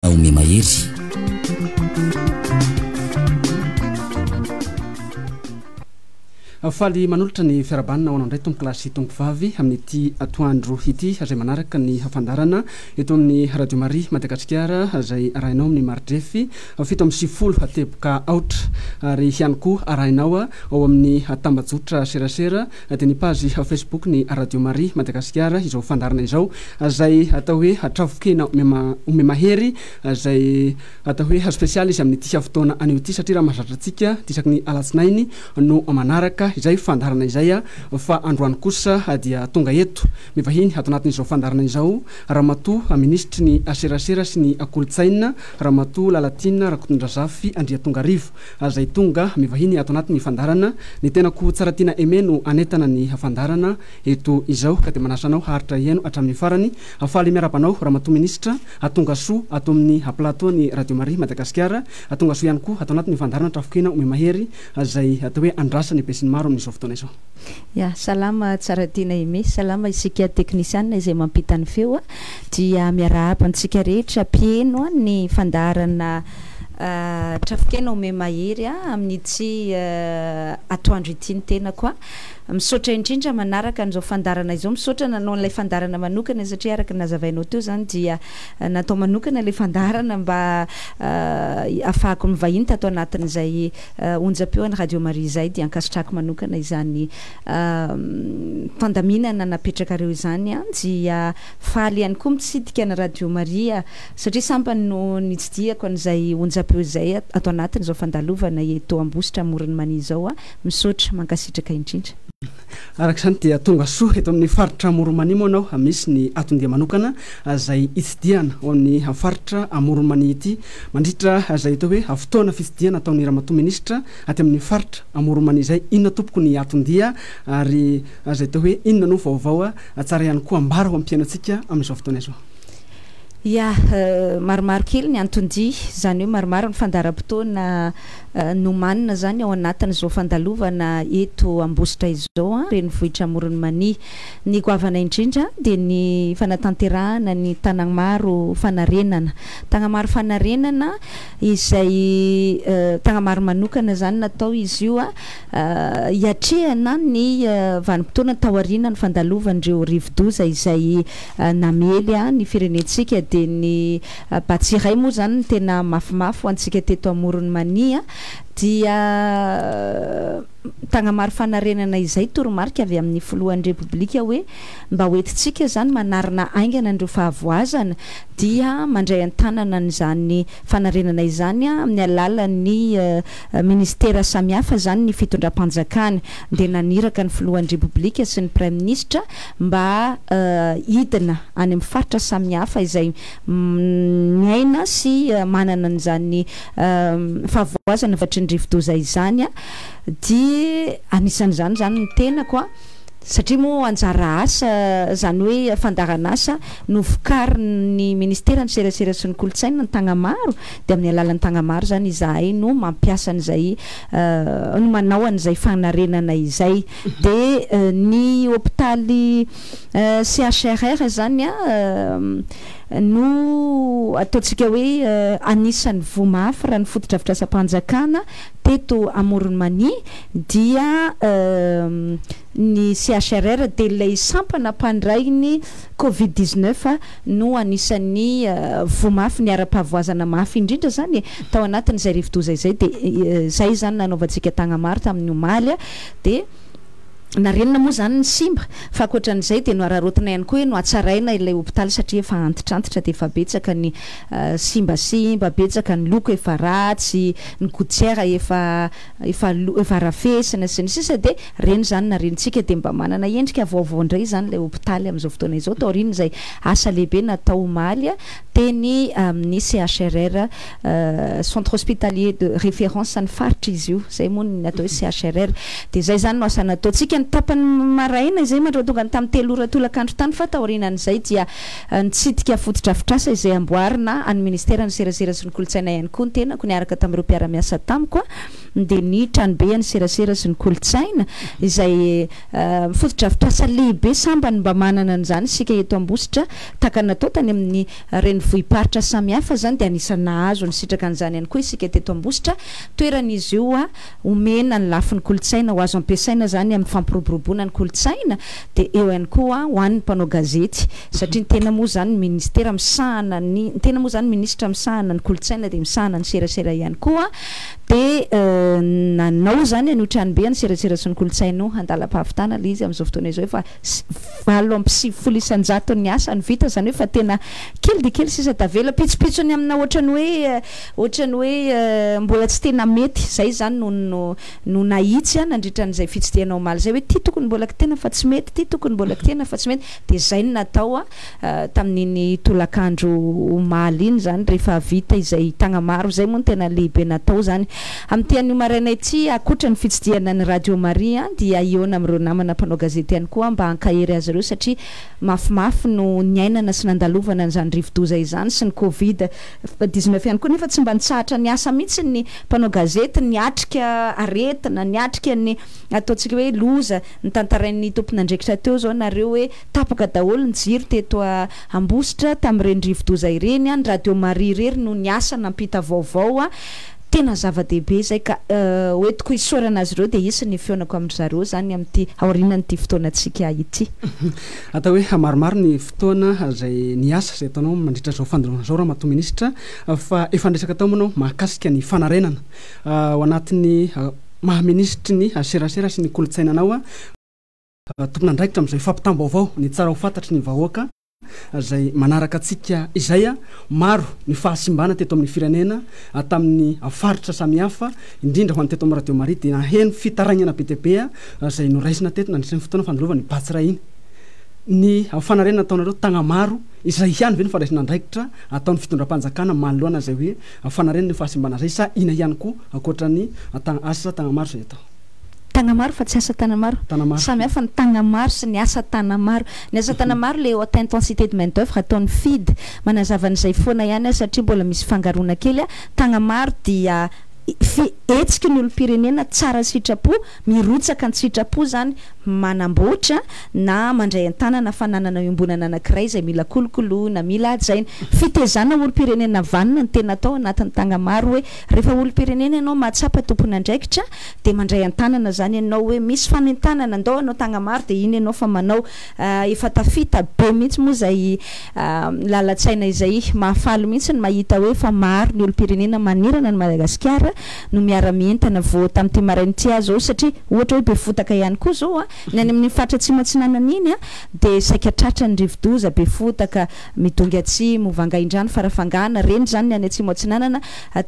Naomi Mahery. Faly manolotra ny fiarabanina ao andray tompo klasy tompo vavy amin'ity atoandro ity izay manaraka ny hafandarana eto amin'ny Radio Marie Madagascar izay arahinao amin'ny mardrefy fito amin'ny sivifolo teboka aotra ary ihany koa arahinao ao amin'ny tambajotra serasera dia ny page Facebook ny Radio Marie Madagascar izao fandarana izao izay atao hoe Trafokena Ome Mahery izay atao hoe spesialy izy amin'ity fotoana anio ity satria raha mahazatra antsika tisaky ny alatsinainy no manaraka izay fandarana izay fa androany kosa dia tonga eto mivahiny ato anatin'izao fandarana izao ramatoa ministry ny aserasera sy ny kolotsaina ramatoa Lalatiana Rakotodrazafy Andriatongarivo izay tonga mivahiny ato anatin'ny fandarana ny tenako tsara tiana emeno anetana ny fandarana eto izao ka dia manasanao haritra ieno hatramin'ny farany afaly miarabanao ramatoa ministra atonga soa ato amin'ny plateau ny Radio Marie Madagascar atonga soa ihany koa ato anatin'ny fandarana Trafokena Ome Mahery izay atao hoe andrasany pesiny maro amin'izao fotoana izao. Ya, salama tsara tiana ime, salama isika teknisiana izay mampita ny feo dia miarahaba antsika rehetra pieno ny fandarana Trafokena Ome Mahery amin'ity atoandro ity ny tena koa misaotra indrindra manaraka an'izao fandarana izao misaotra nanao an'ilay fandarana manokana satria araka nazavainao teo zany dia natao manokana ilay fandarana mba afahako mivahiny tato anatin'izay onjam-peo ny Radio Marie izay dia ankasitrako manokana izany fandaminana napetrakareo izany dia faly ihany koa mitsidika ny Radio Marie satria sampany no nitsidiako an'izay onjam-peo izay ato anatin'izao fandalovana eto Ambositra Morony Mania izao misaotra mankasitraka indrindra. Araka izany dia tonga soa eto amin'ny faritra Morony Mania moa anao misy ny atondia manokana izay itsidiana ao amin'ny faritra Morony Mania ity mandritra izay atao hoe fotoana fitsidiana ataon'ny ramatoa ministra aty amin'ny faritra Morony Mania izay inona tompoko ny atondia ary izay atao hoe inona no vaovao tsara ihany koa ambara ho ampiainantsika amin'izao fotoana izao. Ya, maromaro kely ny antondia zany hoe maromaro ny fandaram-potoana nomanina zany ao anatin'izao fandalovana eto Ambositra izao renivohitra Morony Mania ny goavana indrindra dia ny fanatanterahana ny tagnamaro fanarenana izay tagnamaro manokana zany natao izy io hiatrehana ny vanim-potoana taoriana ny fandalovandreo rivodoza izay namely ny firenentsika dia ny Batsiray moa zany tena mafimafy ho antsika teto Morony Mania dia tagnamaro fanarenana izay toromarika avy amin'ny filohan'ny repoblika hoe mba hoentintsika zany manarina aingana andreo fahavoazana dia mandray an-tanana n'izany fanarenana izany amin'ny alalan'ny ministera samihafa zany ny fitondram-panjakana dia naniraka ny filohan'ny repoblika sy ny prime ministre mba hidina any amin'ny faritra samihafa izay miaina sy manana n'izany fahavoazana vatry ny rivodoza izany dia anisan'izany zany ny tena koa satria moa anjara asa zany hoe fandarana asa no vokarin'ny ministera ny serasera sy ny kolotsaina ny tagnamaro dia amin'ny alalan'ny tagnamaro zany izahay no mampiasa an'izay no manao an'izay fanarenana izay dia ny hôpitaly CHRR zany no ataontsika hoe anisan'ny vomafy raha ny foto-drafitrasa-panjakana teto Morony Mania dia ny CHRR dia ilay sampana mpandray ny Covid-19 no anisan'ny vomafy ny ara-pahavoazana mafy indrindra zany tao anatin'izay rivodoza izay dia zay zany nanaovantsika tagnamaro tamin'ny omaly dia narenina moa zany ny simba fa ankoatran'izay dia no ararotina ihany koa hoe no atsaraina ilay hôpitaly satria efa antitrantitra dia efa betsaka ny simbasimba betsaka ny loko efa ratsy ny gouttière efa rafesina sy ny sisa dia reny zany narenitsika dia mba manana endrika vaovao indray zany ilay hôpitaly amin'izao fotoana izao taoriana izay asa lehibe natao omaly teny amin'ny CHRR centre hospitalier de référence ny faritra izy io zay moa ny atao hoe CHRR dia zay zany no asa nataontsika ny tapany maraina izay mandro tonga ny tamin'ny 3 ora tolakandro tany fa taorinan'izay dia nitsidika foto-drafitrasa izay amboarina any ministera ny serasera sy ny kolotsaina ihany koa ny tenako niaraka tamin'ireo mpiara-miasa tamiko dia ny tranobe ny serasera sy ny kolotsaina izay foto-drafitrasa lehibe sambany mba manana an'izany sika eto Ambositra taka natao tany amin'ny renivohitra vohiparitra samihafa zany de anisana azo ny sitraka an'izany ihany koa isika teto Ambositra toeran'izy io a omena ny lafin'ny kolotsaina ho azo ampiasaina zany amin'ny fampiroboroboana ny kolotsaina de eo ihany koa ho an'ny mpanao gazety satria ny tena moa zany ny ministera misahana ny tena moa zany ministra misahana ny kolotsaina de misahana ny serasera ihany koa de nanao zany anotrany be ny serasera sy ny kolotsaina handalam-pahavitana le izy amin'izao fotoana izao efa 7 isanjato ny asa ny vita zany hoe fa tena kely de kely sisa tavela pitsopitsony amina ohatrany hoe mbola tsy tena mety zay zany no nahitsy nandritran'izay fitsidihana omaly zay hoe ty tokony mbola tena fa tsy mety ty tokony mbola tena fa tsy mety de zay ny natao tamin'iny tolakandro omaly iny zany rehefa vita izay tagna maro zay moa ny tena lehibe natao zany amin'tian'io maraina ity akoatra ny fitsidihana ny Radio Maria dia iona amin'ireo namana mpanao gazety ihany koa mba hankahery azy ireo satria mafimafy no niainana sy nandalovana an'izany rivodoza izany sy ny Covid-19 ihany koa nefa tsy mba nitsahatra ny asa mihitsy ny mpanao gazety niatrika aretina niatrika ny ataontsika hoe loza ny tantarain'ny tompon'andraikitra teo zao nareo hoe tapaka daholo ny jiro teto Ambositra tamin'ireny rivodoza ireny ny Radio Maria rery no niasa nampita vaovao tena zava-dehibe zay ka hoentiko isorana azy ireo de isy ny fionako amin'zareo zany amin'ity aorinan'ity fotoanantsika ity atao hoe maromaro ny fotoana zay niasa zay ataonao mandritra zao fandroana zao raha mato ministra fa efa andresaka atao manao mahakasika ny fanarenana ao anatin'ny mahaministry ny serasera sy ny kolotsainanao tompon'andraikitra am'izay fampitam-baovao ny tsara ho fantatry ny vahoaka zay manaraka atsika izay maro ny fahasimbana teto amin'ny firenena tamin'ny faritra samihafa indrindra ho an'ny teto amin'ny Radio Maria de naheno fitaragnana BTP zay noraisina teto nandritran'ny fotoana fandalovana ny batsira iny ny fanarenana ataonareo tagna maro izay ihany ve ny fandraisin'andraikitra ataon'ny fitondram-panjakana manoloana zay hoe fanarenana ny fahasimbana zay sa ina ihany koa akoatra ny asa tagna maro zay atao Tanamaro fa tsy asa tanamaro samy hafa ny tanamaro sy ny asa tanamaro ny asa tanamaro le haute intensité de main d'œuvre ataon'ny FID manazava n'izay foana ihany satria mbola misy fangarona kely tanamaro dia etsika ny olo-pirenena tsara sitrapo mirotsaka ny sitrapo zany manamboatra na mandray an-tanana fananana iombonana anankiray zay mila kolokoloana mila ajaina fitezana olo-pirenena vanina ny tena atao anatin'ny tanamaro hoe rehefa olo-pirenena ianao mahatsapa tompon'andraikitra de mandray an-tanana zany ianao hoe misy fanentanana andao anao tanamaro de iny ianao fa manao efa tafita be mihitsy moa zay lalatsaina izay mahafaly mihitsy ny mahita hoe fa maro ny olo-pirenena manirana ny Madagascar no miara-mientana vo tamin'ity marainy ty zao satria ohatra hoe be fotaka ihany koa zao ny any amin'ny fatra tsy matsinanana iny de saika tratra ny rivodoza be fotaka midongy atsimo vangaindrano farafangana reny zany ny any atsimo atsinanana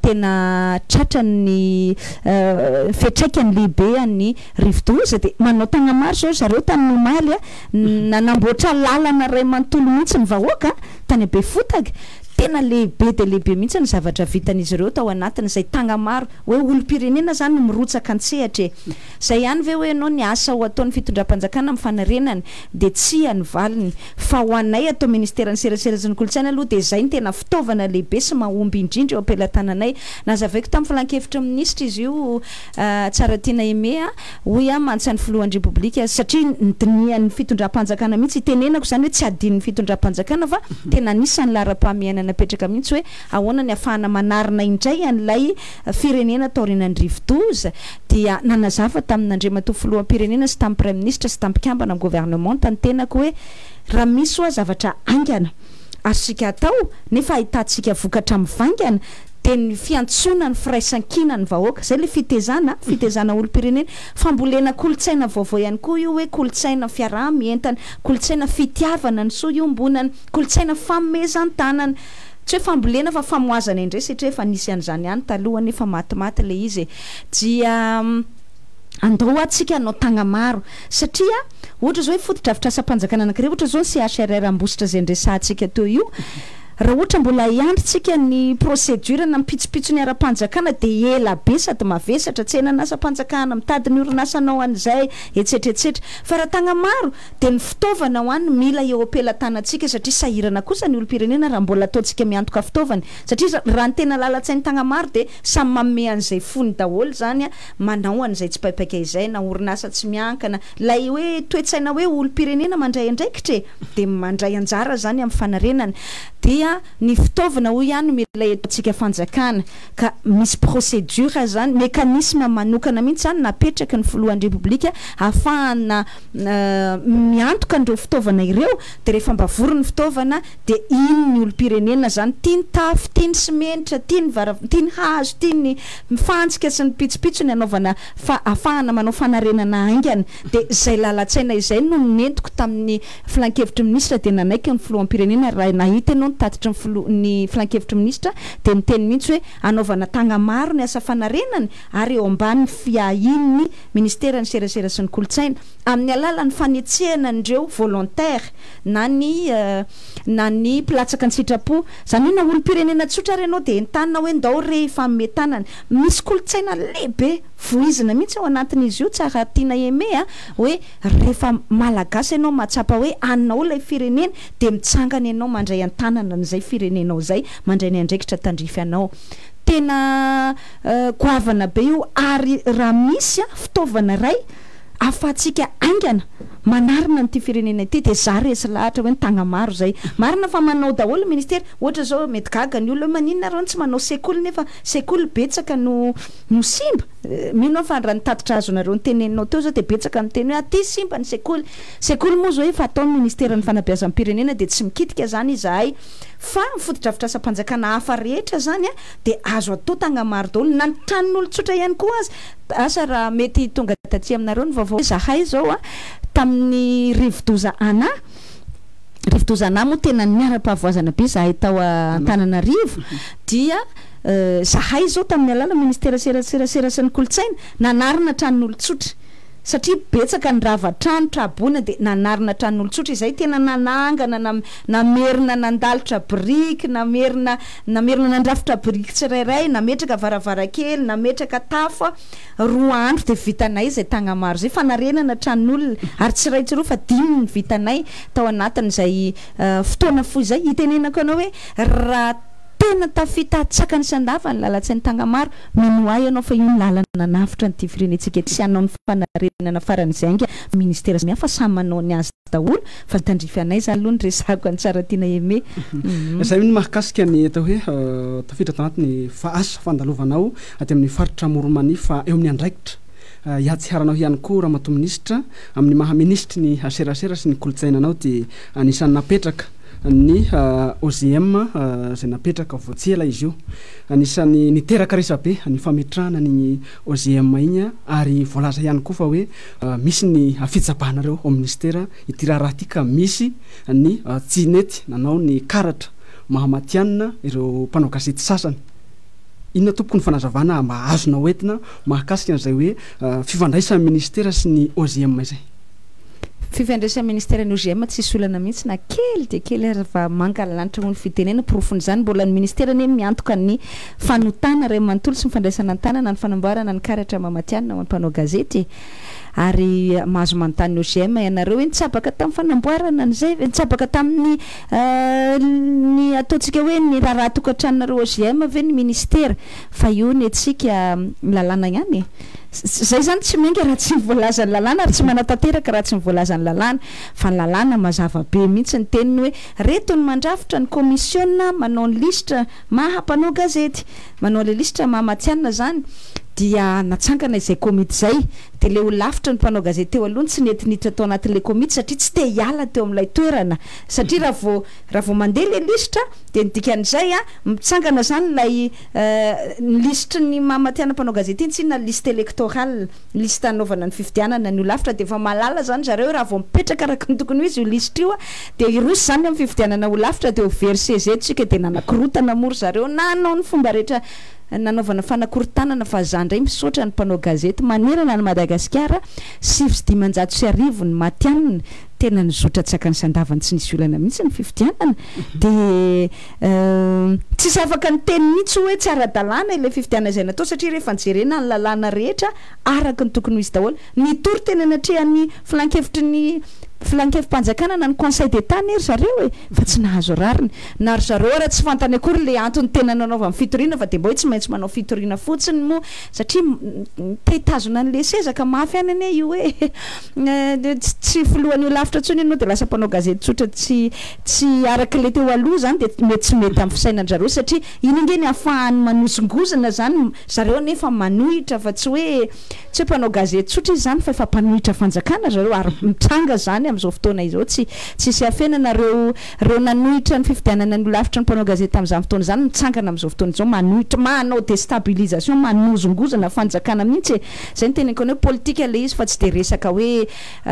tena tratra ny fetraikany lehibe any rivodoza de manao tagna maro zao zareo tany nomaly nanamboatra lalana ray manontolo mihitsy ny vahoaka tany be fotaka tena lehibe de lehibe mihitsy ny zavatra vitan'izy ireo tao anatiny zay tagna maro hoe olo-pirenena zany mirotsaka antsehatra zay ihany ve hoe anao ny asa ho ataon'ny fitondram-panjakana amin'ny fanarenany de tsy any valiny fa ho anay atao ministera ny serasera sy ny kolotsaina aloha de zay ny tena fitaovana lehibe sy mahomby indrindra eo ampelantananay nazavaiko tamin'ny filan-kevitra ministra izy io tsara tiana emea hoy mantsy ny filohan'ny repoblika satria nydinian'ny fitondram-panjakana mihitsy itenenako zany hoe tsy adin'ny fitondram-panjakana fa tena anisan'ny lara-pamiainana napetraka mihitsy hoe ahoana ny afahana manarina indray an'ilay firenena taorinany rivodoza dia nanazava tamin'Andriamatoa filoham-pirenena sy tamin'ny prime ministre sy tamin'ny mpikambana amin'ny gouvernement tany tenako hoe raha misy hoe zavatra angana arsika atao nefa ahitantsika vokatra mivangana de ny fiantsona ny firaisan-kina ny vahoaka zay le fitezana olo-pirenena fambolena kolotsaina vaovao ihany koa io hoe kolotsaina fiaraha-mientana kolotsaina fitiavana ny soa iombonana kolotsaina famezan-tanana tsy hoe fambolena fa famoazana indray satria efa nisy an'izany ihany taloha nefa matimaty le izy dia andao atsika anao tagna maro satria ohatra zao hoe foto-dravitra asa-panjakana anankiray ohatra zao ny CHRR Ambositra zay ndresantsika teo io raha ohatra mbola iandritsika ny procédure na mpitsopitso ny ara-panjakana de ela be sady mavesatra tsy ena nasa-panjakana mitady ny orinasanao an'izay etsetraetsetra fa raha tagna maro de ny fitaovana ho any mila eo ampelantanantsika satria sahirana kosa ny olo-pirenena raha mbola ataontsika miantoka fitaovana satria raha ny tena lalatsainy tagna maro de samy manome an'izay fony daholo zany manao an'izay tsy paipaika izay na orinasa tsy miankana lay hoe toetsaina hoe olo-pirenena mandray andraikitra de mandray anjara zany amin'ny fanarenana dia dia ny fitaovana hoy ihany mila atsika fanjakana ka misy procédure zany mécanisme manokana mihitsy zany napetraka ny filohan'ny repoblika ahafahana miantoka andreo fitaovana ireo de rehefa mbavory ny fitaovana de iny ny olo-pirenena zany tiany tafo tiany simenitra tiany hazo tiany mifantsika sy ny pitsopitso ny anaovana ahafahana manao fanarenana aingana de zay lalatsaina izay no nentiko tamin'ny filan-kevitry ministra de nanaiky ny filohampirenena raha nahita ianao nitatitra ny filan-kevitry ministra de niteny mihitsy hoe anaovana tagna maro ny asa fanarenany ary eo ambany fiahin'ny ministera ny serasera sy ny kolotsaina amin'ny alalan'ny fanetsehana andreo volontaire na ny pilatsaka ny sitrapo zany hoe na olo-pirenena tsotra ary ianao de entanina hoe ndao rehefa metanana misy kolotsaina lehibe voizina mihitsy ao anatin'izy io tsara tiana eme hoe rehefa malagasy ianao mahatsapa hoe anina o lay firenena de mitsangana ianao mandray an-tanana n'izay firenenao zay mandray ny andraikitra tandrify anao tena goavana be io ary raha misy fitaovana ray afatsika aingana manarina nyty firenena ity de za resy lahatra hoe nytagna maro zay marina fa manao daholo ministera ohatra zao mety gaga ny olo maninona reo tsy manao sekoly nefa sekoly betsaka no simba mino fa raha nitatitra azo nareo nyteneninao teo zao de betsaka miteny hoe aty simba ny sekoly moa zao efa ataony ministera ny fanabeazan'ny pirenena de tsy mikitika zany izahay fa mifotodrafitra asa-panjakana hafa rehetra zany de azo atao tagna maro daholo na nitranon'olo tsotra ihany koa azy asa raha mety tonga taty aminareo ny vaovao zahay zao tamin'ny rivodoza ana moa tena miara-pahavoazana be zahay tao Antananarivo dia zahay zao tamin'ny alala ministera serasera sy ny kolotsaina nanarina tranon'olo tsotra satria betsaka ny rava-trano trabona de nanarina tranon'olo tsotra izay tena nanangana namerina nandalotra briky namerina nandrafitra briky tsirairay nametraka varavarakely nametraka tafo roa andro de vitanay zay tagna maro zay fanarenana tranon'olona ary tsiraitsiro fa dimy ny vitanay tao anatin'izay fotoana fo izay itenenako anao hoe raha tena tafita tsaka ny sandava ny lalatsainy tagna maro minoay ianao fa io ny lalana navitra nyty firenetsika tsy anao ny fanarenana faran'izay anga ministera mihafa samy manao ny azy daholo fa tandrify anay zany aloha ny resako any tsara tiana eme zay ny mahakasika ny atao hoe tafitra tanatiny fa asa fandalovanao aty amin'ny faritra Moromani fa eo amin'ny andraikitra iatsiharanao ihany koa raha mato ministra amin'ny mahaministry ny aserasera sy ny kolotsainanao de anisan'ny napetraka ny OGM zay napetraka voatsiela izy io anisan'ny niteraka resabe ny fametrahana ny OGM igny ary voalaza ihany koa fa hoe misy ny fitsabahanareo ao ministera ity raha ty ka misy ny tsinety nanao ny karatra mahamatianina ireo mpanao gazety sasany inona tompoko ny fanazavana mba azona hoentina mahakasika an'izay hoe fifandraisan'ny ministera sy ny OGM zay fifandraisan'ny ministera ny OGM tsy solana mihitsy na kely de kely raha mangala lanitra ny fitenena profony zany mbola ny ministera ny miantoka ny fanotana ray manontolo sy mifandraisana an-tanana ny fanamboarana ny karatra mamatianina ho an'mpanao gazety ary mahazo manontany OGM ianareo nitsabaka tamin'ny fanamboarana an'izay nitsabaka tamin'ny ny ataontsika hoe ny raha tokantranonareo OGM ve ny ministera fa io ny atsika lalàna ihany zay zany tsy menga raha tsy mivoalaza ny lalàna ary tsy manatanteraka raha tsy mivoalaza ny lalàna fa ny lalàna mazava be mihitsy ny teniny hoe reto ny mandrafitra ny commissionna manao ny listra mahampanao gazety manao le listra mahamatianina zany dia natsangana izay komity zay de le ho lafitra ny mpanao gazety teo aloha tsy netinitra tao anatin'le komity satria tsy te hiala teo amin'ilay toerana satria raha vao mandeha le listra de ny dikan'izay mitsangana zany lay ny listre ny mahamatiana mpanao gazety iny tsy na liste électorale liste anaovana ny fifidianana ny ho lafitra de efa malala zany zareo raha vao mipetraka araka ny tokony ho izy io listre io de irosy zany amin'ny fifidianana ho lafitra de ho verse zay tsika de nanakirotana mory zareo nanao ny fomba rehetra nanaovana fanakorontanana fa zandray misaotra ny mpanao gazety manerana ny Madagascar 7,500 ny matianina tena nizotra tsaka ny sandavany tsy nisy olana mihitsy ny fifidianana de tsy afaka ny teny mihitsy hoe tsy ara-dalàna ilay fifidianana izay natao satria rehefa nijerena ny lalàna rehetra araka ny tokony ho izy daholo ny tory tena natrehan'ny filan-kevitry ny filankevim-panjakana na ny conseil d'état ry zareo fa tsy nahazo rariny na ry zareo raha tsy fantany akory le antony tena nanaova amin'ny fitoriana fa de mbo hoe tsy maintsy manao fitoriana fotsiny moa satria te-tazona an'le seza ka mafy any ane io hoe tsy filohan'io lavitra ntsony ianao de lasa mpanao gazety tsotra tsy araka le teo aloha zany de mety tsy mety amin'ny fisainanjareo satria iny ingeny ahafahany manosongozana zany zareo nefa manohitra fa tsy hoe mpanao gazety tsotra izy zany fa efa mpanohitra fanjakana zareo ary mitranga zany am'izao fotoana izao tsisy afenana reo nanohitra ny fifidianana ny lavitra ny mpanao gazety am'izany fotoana zany mitsangana am'izao fotoana izao manohitra manao déstabilisation manozongozana fanjakana mihitsy zay ny teneniko hoe politika le izy fa tsy de resaka hoe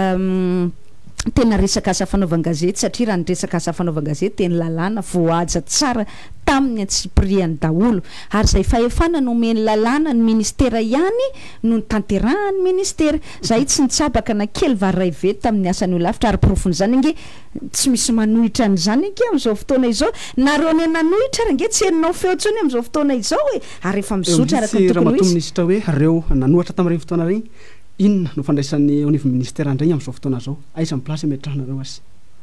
tena resaka asa fanaovan-gazety satria raha ny resaka asa fanaovan-gazety teny lalàna voahaja tsara tamin'ny antsipriany daholo ary zay fahefana nomeny lalàna ny ministera ihany no ny tanterahany ministera zay tsy nitsabaka na kely varay vety tamin'ny asan'io lavitra ary profony zany inge tsy misy manohitra an'izany inge am'izao fotoana izao nareo ne nanohitra ary inge tsy heninao feo ntsony am'izao fotoana izao hoe ary efa mizotra araka ny tokony ho ministra hoe reo nanohatra tamin'ireny fotoana regny inona no fandraisan'ny au niveau ministère andregny am'izao fotoana zao aiza amin'ny place metrahanareo azy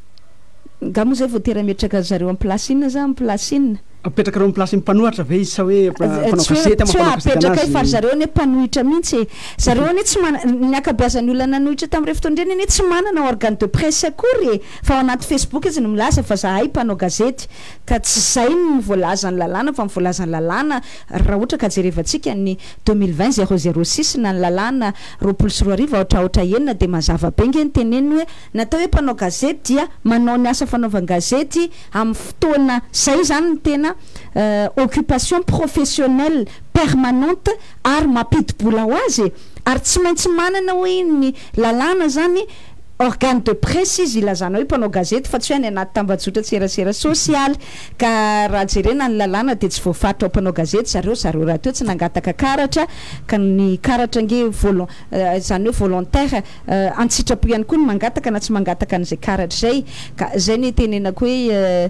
nga moa zay voatera metraka zareo amin'ny place inona za amin'ny place inona apetraka reo amin'ny place mpanohatra ve izy sa hoe mpanao gazety apetraka hoe fary zareo ne mpanohitra mihitsy zareo ne tsy ny akabeazan'ny olona nanohitra tamin'ireo fotoandreny ne tsy manana organe de presse akory fa ao anaty Facebook izy no milaza fa zahay mpanao gazety ka tsy zay ny voalazany lalàna fa mivoalazany lalàna raha ohatra ka jerevantsika ny 2020 006 na ny lalàna 24 ohatraohatra enina de mazava be nge ny teneny hoe natao hoe mpanao gazety dia manao ny asa fanaovan-gazety amin'ny fotoana zay zany ny tena occupation professionnelle permanente ary mampidi-bola ho azy ary tsy maintsy manana hoe ny lalàna zany organe de presse izy ilazana hoe mpanao gazety fa tsy hoe any anaty tambajotra tserasera sosialy ka raha jerena ny lalàna de tsy voafatra ao mpanao gazety zareo raha teo tsy nangataka karatra ka ny karatra nge zany hoe volontaire antsitrapo ihany koa ny mangataka na tsy mangataka an'izay karatra zay ka zay ny tenenako hoe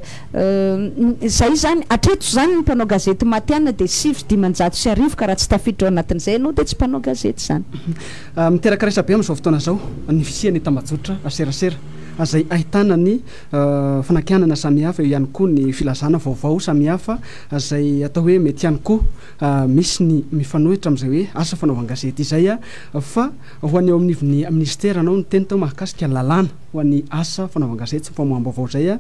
zay zany atreto zany ny mpanao gazety matiana de 7-10 ka raha tsy tafiditra ao anatin'izay ianao de tsy mpanao gazety zany miteraka resa be am'izao fotoana zao ny fisiany tambajotra aserasera azay ahitana ny fanakianana samihafa eo ihany koa ny filazana vaovao samihafa azay atao hoe mety ihany koa misy ny mifanohitra am'izay hoe asa fanaovan-gazety izay fa ho any eo amin'ivony ministera anao ny teny tao mahakasika lalàna ho an'ny asa fanaovan-gazety sy famoaham-baovao zay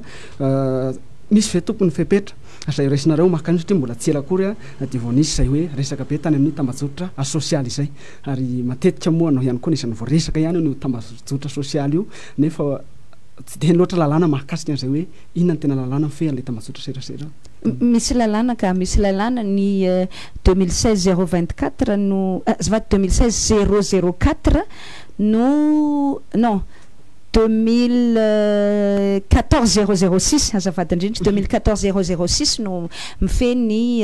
misy ve tompony fepetra zay resinareo mahakany satria mbola tsy ela akory de vao nisy zay hoe resaka be tany amin'ny tambajotra sosialy izay ary matetika moa anao ihany koa nisany voaresaka ihany no tambajotra sosialy io nefa tsy de loatra lalàna mahakasika an'izay hoe inona ny tena lalàna mifehan'le tambajotra serasera misy lalàna ka misy lalàna ny 2016 024 no zavaty 2016 004 no non 2014 006 azafady indrindra 2014 006 no mifeny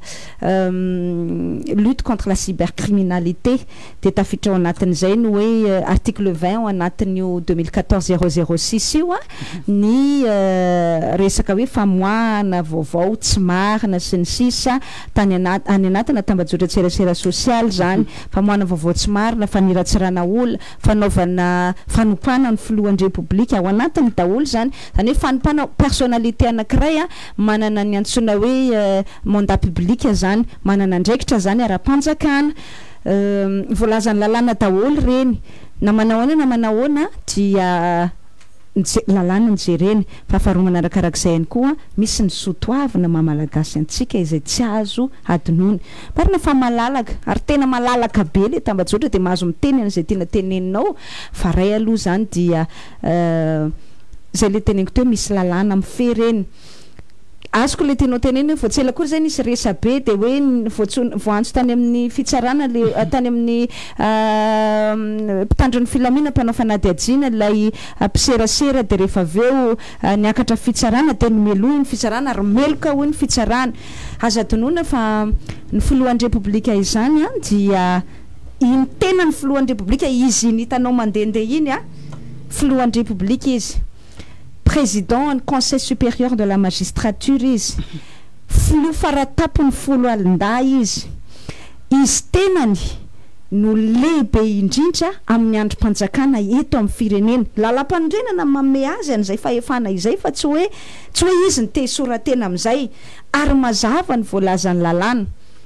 lutte contre la cybercriminalité de tafiditra ao anatin'izay no hoe article 20 ao anatin'io 2014 006 io ny resaka hoe famoahana vaovao tsy marina sy ny sisa tany any anatina tambajotra tserasera sosialy zany famoahana vaovao tsy marina faniratsirana olona fanaovana fanompoana ny filohan'ny republika ao anatiny daholo zany hoe fanompana personnalité anankiray manana ny antsoina hoe mandat public zany manana andraikitra zany ara-panjakana voalazany lalàna daholo reny na manahoana dia lalàna nijereny fahafaromana arakarak'izay ihany koa misy ny sotoavina mamalagasy antsika izay tsy azo adinony marina fa malalaka ary tena malalaka be le tambajotra de mahazo miteny an'izay tena teneninao fa ray aloha zany dia zay le teneniko teo misy lalàna mifehy reny azoko le tenao teneny vao tsy ela kory zay nisy resa be de hoe voantso tany amin'ny fitsarana le tany amin'ny mpitandro ny filamina mpanao fanadiajina lay mpiserasera de rehefa aveo niakatra fitsarana de nomeloa ny fitsarana ary meloka ho ny fitsarana aza adinoina fa ny filohan'ny republika izany dia iny tena ny filohan'ny republika izy iny hitanao mandehandeha iny filohan'ny republika izy président du conseil supérieur de la magistrature izy filo faratapony folo alinda izy tenany no lehibe indrindra amin'ny androm-panjakana eto amin'ny firenena. Lalam-pandrenana manome azy an'izay fahefana izay fa tsy hoe izy ny te-soratena amin'izay ary mazava ny voalazany lalàna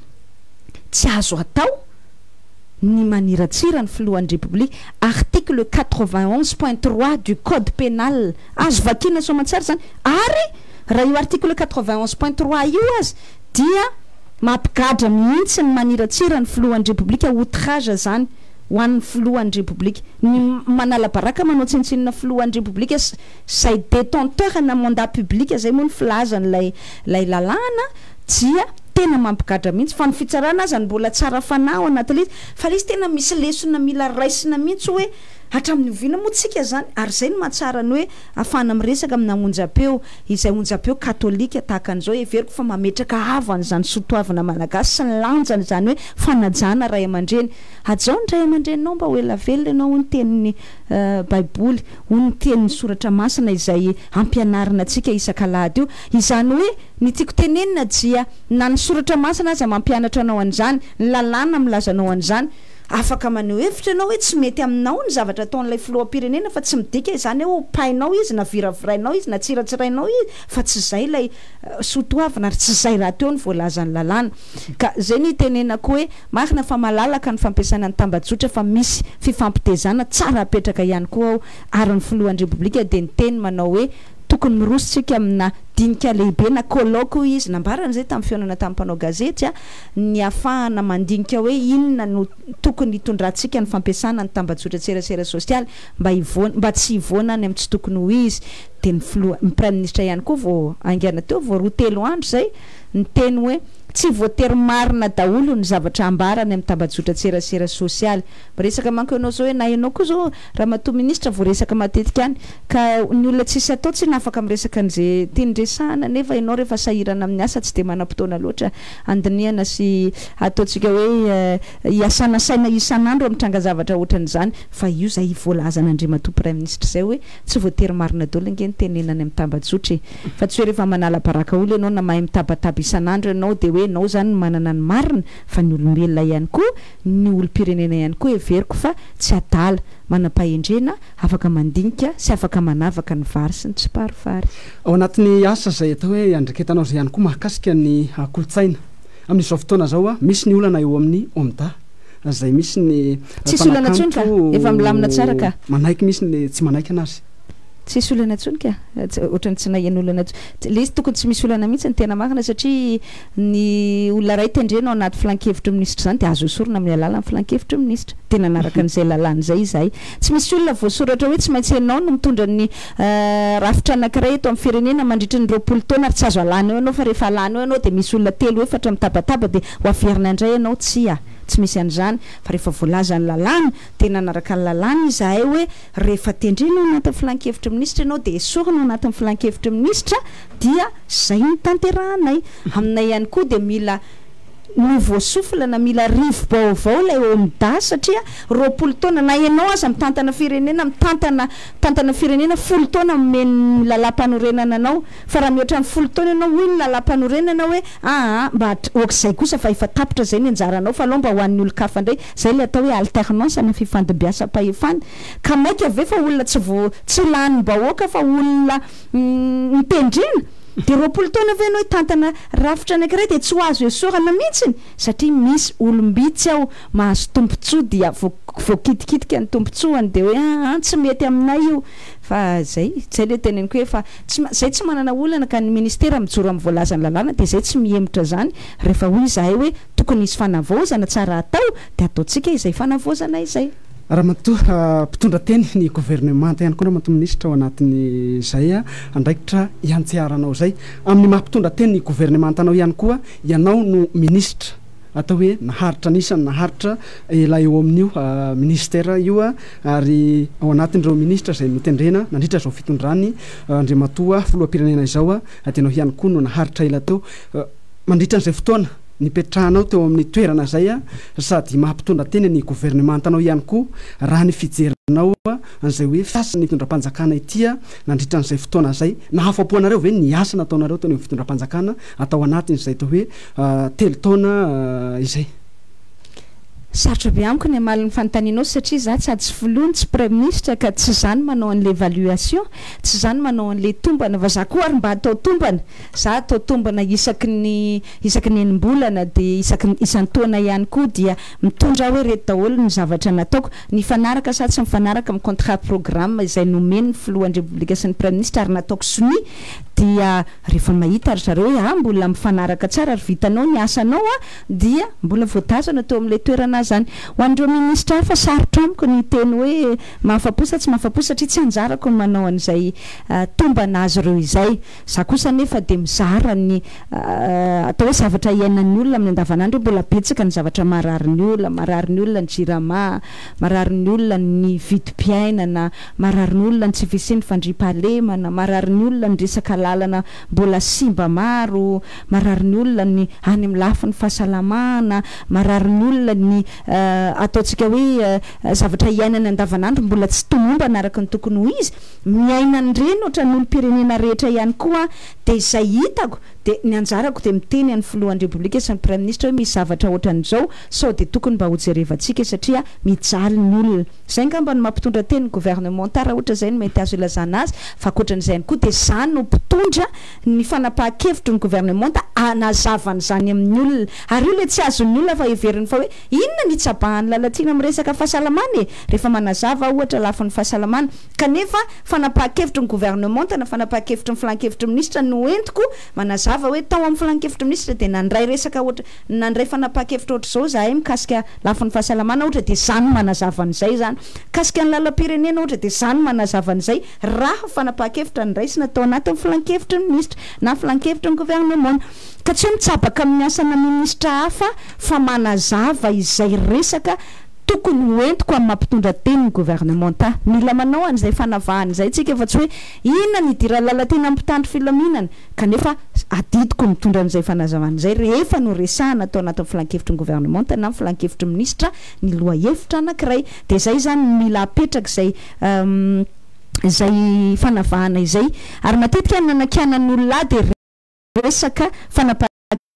tsy azo atao ny maniratsira ny filohan'ny République. Article 91.3 du code pénal azo vakina soamantsara zany ary raha io article 91.3 io azy dia mampigadra mihitsy ny maniratsira ny filohan'ny République outrage zany ho an'ny filohan'ny République. Ny manala baraka manao tsintsinina filohan'ny République zay détenteur na mandat public zay moa ny filazany lay lalàna dia tena mampigadra mihitsy fa ny fitsarana azy mbola tsara fanahy anatin'izy fa izy tena misy lesona mila raisina mihitsy hoe hatramin'ny oviana moa tsika zany ary zay no mahatsara ny hoe afana miresaka amina onjam-peo izay onjam-peo katolika tahaka an'izao everiko fa mametraka avany zany sotoavana malagasy sy ny lanjany zany hoe fanajana ray aman-dreny ajao ny ray aman-dreninao mba ho ela velona ianao ho ny tenin'ny baiboly ho ny tenin'ny soratra masina izay ampianarina atsika isan-kalahady io izany hoe ny tiako tenenina dia na ny soratra masina aza mampianatra anao an'izany ny lalàna milazanao an'izany afaka maneho hevitra ianao hoe tsy mety aminao ny zavatra ataon'ilay filoham-pirenena fa tsy midika izany hoe painao izy na viravirainao izy na tsiratsirainao izy fa tsy zay ilay sotoavana ary tsy zay raha teo ny voalazany lalàna. Ka zay ny tenenako hoe marina fa malalaka ny fampiasana ny tambajotra fa misy fifampitezana tsara apetraka ihany koa ao ary ny filohan'ny République dia ny teny manao hoe tokony mirosotsika amina dinika lehibe na koloko izy nambarana zay tamin'ny fiainana tamin'ny mpanao gazety ny afahana mandinika hoe inona no tokony hitondrantsika ny fampiasana ny tambajotra serasera sosialy mba tsy hivoana ny amin'ny tsy tokony ho izy dia ny prime ministre ihany koa vao angana teo vao roa telo andro zay ny teny hoe tsy voatery marina daholo ny zavatra ambarany amin'ny tambajotra serasera sosialy resaka manko ianao zao hoe na ianao koa zao raha matoa ministra vao resaka matetika any ka ny olona tsisy atao tsy nafaka miresaka an'izay tiany resahana nefa ianao rehefa sahirana amin'ny asa tsy dia manam-potoana loatra andiniana sy ataontsika hoe hiasana saina isan'andro mitranga zavatra ohatran'izany fa io zay voalazan'Andriamatoa prime ministre zay hoe tsy voatery marina daholo nge ny tenenany amin'ny tambajotra fa tsy hoe rehefa manala baraka olo ianao na mahay mitabataba isan'andro ianao dia hoe nao zany manana ny marina fa ny olombelona ihany koa ny olo-pirenena ihany koa everiko fa tsy adala manam-pahendrena afaka mandinika sy afaka manavaka ny vary sy ny tsiparivary ao anatin'ny asa zay atao hoe andreketanao zay ihany koa mahakasika ny kolotsaina amin'izao fotoana zao misy ny olana eo amin'ny omda zay misy ny tsisy olana tsony ka efa milamina tsara ka manaiky misy ny tsy manaiky anazy tsisy olana tsony ka ohatrany tsy nahiany olana le izy tokony tsy misy olana mihitsy ny tena marina satria ny olona ray tendrena ao anaty filankevitry ministra zany dia azo esorina amin'ny alalan'ny filankevitry ministra tena anaraka an'izay lalàna zay izahay tsy misy olona voasoratra hoe tsy maintsy ianao no mitondra ny rafitra anankiray eto amin'ny firenena mandritra ny 20 taona ary tsy azo alana eo ianao fa rehefa alana eo ianao dia misy olona telo efatra mitabataba dia ho averina indray ianao tsy misy an'izany fa rehefa voalaza ny lalàna tena anaraka ny lalàna izahay hoe rehefa tendrena ao anatin'ny filankevitry ministra ianao dia esorina ao anatin'ny filankevitry ministra dia zay ny tanterahanay aminay ihany koa dia mila no voasoflana mila rivo baovao lay omda satria 20 taona na ianao aza mitantana firenena mitantana firenena 10 taona momeny lalam-panorenana anao fa raha mihoatra ny 10 taona ianao hoy ny lalam-panorenana hoe mba ok'izay kosa fa efa tapitra zay ny anjaranao fa aloha mba ho an'ny olo-kafa indray zay le atao hoe alternance na fifandimbiasa-pahefana ka maika ave fa olona tsy lany bahoaka fa olona mitendrena dia 20 taona avy ianao tantana rafitra anankiray dia tsy ho azo esorana mihitsiny satria misy olombitsy ao mahazo tompontsoa dia voakitikitika ny tompontsoany dia hoe tsy mety aminay io fa zay le teneniko hoe fa zay tsy manana olana ka ny ministera mijoro amin'ny voalazany lalàna dia zay tsy mihemitra zany rehefa hoy izahay hoe tokony isy fanavaozana tsara atao dia ataontsika izay fanavaozana izay raha matoa mpitondra teny ny gouvernemanta ihany koa raha matoa ministra ao anatin'ny zay andraikitra iantsiaranao zay amin'ny mahampitondra teny ny gouvernementanao ihany koa ianao no ministra atao hoe naharitra nisany naharitra ela eo amin'io ministera io ary ao anatin'ireo ministra zay notendrena nandritra zao fitondrany Andriamatoa filoham-pirenena izao dia anao ihany koa no naharitra ela teo mandritra n'izay fotoana nipetrahanao teo amin'ny toerana zay sady mahampitondra teny ny gouvernementanao ihany koa raha ny fijerinao an'izay hoe fiasa ny fitondram-panjakana itya nandritra n'izay fotoana zay nahafapoanareo ve ny asa nataonareo teo ny fitondram-panjakana atao anatin'izay tao hoe telo taona izay sarotra be amiko ny amaliny fanontanianao satria za tsy ady tsy volony tsy premier ministre ka tsy zany manao an'le évaluation tsy zany manao an'le tombana fa za koa ary mba atao tombana za atao tombana isaky ny enim-bolana de isan-taona ihany koa dia mitondra hoe reto daholo ny zavatra nataoko ny fanaraka sa tsy mifanaraka amin'ny contrat programme izay nomeny ny filohan'ny République sy ny premier ministre ary nataoko soni dia rehefa mahita ary zareo hoe mbola mifanaraka tsara ary vitanao ny asanao dia mbola voatazana teo amin'ilay toerana zany ho an'ireo ministra fa sarotra amiko ny teny hoe mahafapo tsy mahafapo satria tsy anjarako ny manao an'izay tombana azy ireo izay za kosa nefa de mizara ny atao hoe zavatra iainan'ny olona amin'ny andavanandro mbola betsaka ny zavatra marary ny olona ny jirama marary ny olona ny vidim-piainana marary ny olona ny tsy fisiany fandriam-pahalemana marary ny olona ny resaka lalana mbola simba maro marary ny olona ny any amin'ny lafin'ny fahasalamana marary ny olona ny ataontsika hoe zavatra iainana andavanandro mbola tsy tomombana araka ny tokony ho izy miainany reny ohatra ny olo-pirenena rehetra ihany koa de izay hitako de ny anjarako de miteny an'ny filohan'ny République sy ny premier ministre hoe misy zavatra ohatran'izao sao de tokony mba hojerevantsika satria mijaly ny olona zay ngamba ny mampitondra teny gouvernement raha ohatra zay ny mety azo ilazana azy fa akoatran'izay ihany koa de zany no mpitondra ny fanapahan-kevitry ny gouvernement anazavany zany amin'ny olona ary io le tsy azon'ny olona fa heveriny fa hoe inona ny tsabahany Lalatiana amin'ny resaka fahasalamana rehefa manazava ohatra lafin'ny fahasalamana kanefa fanapahan-kevitry ny gouvernement na fanapahan-kevitry ny filan-kevitry ministra no entiko manazava hoe tao amin'ny filan-kevitry ministra de nandray resaka ohatra nandray fanapahan-kevitra ohatra zao zahay mikasika lafin'ny fahasalamana ohatra de zany manazavan'izay zany kasika ny lalam-pirenena ohatra de zany manazavan'izay raha fanapahan-kevitra nraisina tao anatin'ny filan-kevitry ministra na filan-kevitry ny gouvernement ka tsy hoe mitsabaka amin'ny asana ministra hafa fa manazava izay resaka tokony hoentiko amin'ny mampitondra teny ny gouvernement mila manao an'izay fanavahana izay tsika efa tsy hoe inona ny dira Lalatiana ampitandro filaminana kanefa adidiko mitondra an'izay fanazavana izay rehefa no resahana atao anatin'ny filan-kevitry ny gouvernement na ny filan-kevitry ministra ny loha-hevitra anankiray de zay zany mila apetraka izay izay fanavahana izay ary matetika nanakianan'olona de resaka fanapa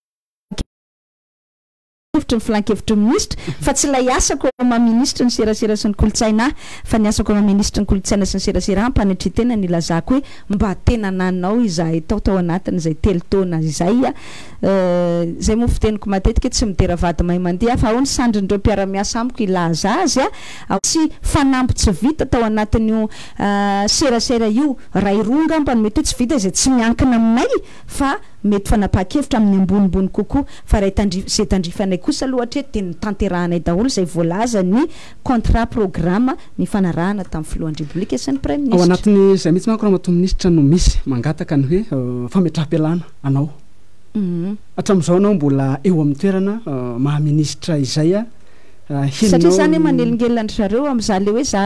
ny filan-kevitry ministra fa tsy lay asako ma-ministra ny serasera sy ny kolotsaina fa ny asako ma-ministra ny kolotsaina sy ny serasera ampanatritena ny lazako hoe mba tena nanao izahay tao anatiny izay telo taona izay zay moa fiteniko matetika tsy midera vady mahay mandeha fa ao ny sandrin'ireo mpiara-miasa amiko ilaza azy sy fanampo tsy vita tao anatin'io serasera io ray ronga ambany mety hoe tsy vita izay tsy miankina aminay fa mety fanapahan-kevitra amin'ny ambonimbony kokoa fa ray zay tandrifanay kosa aloha de ny tanterahanay daholo izay voalaza ny contrat programme ny fanarahana tamin'ny filohan'ny République sy ny premier ministre ao anatin'ny izay mihitsy manko raha mato ministra no misy mangataka ny hoe fametraha-pialana anao hatramin'izao anao mbola eo amin'ny toerana maha-ministra izay satria zany hoe manelingelina zareo amin'izany le hoe za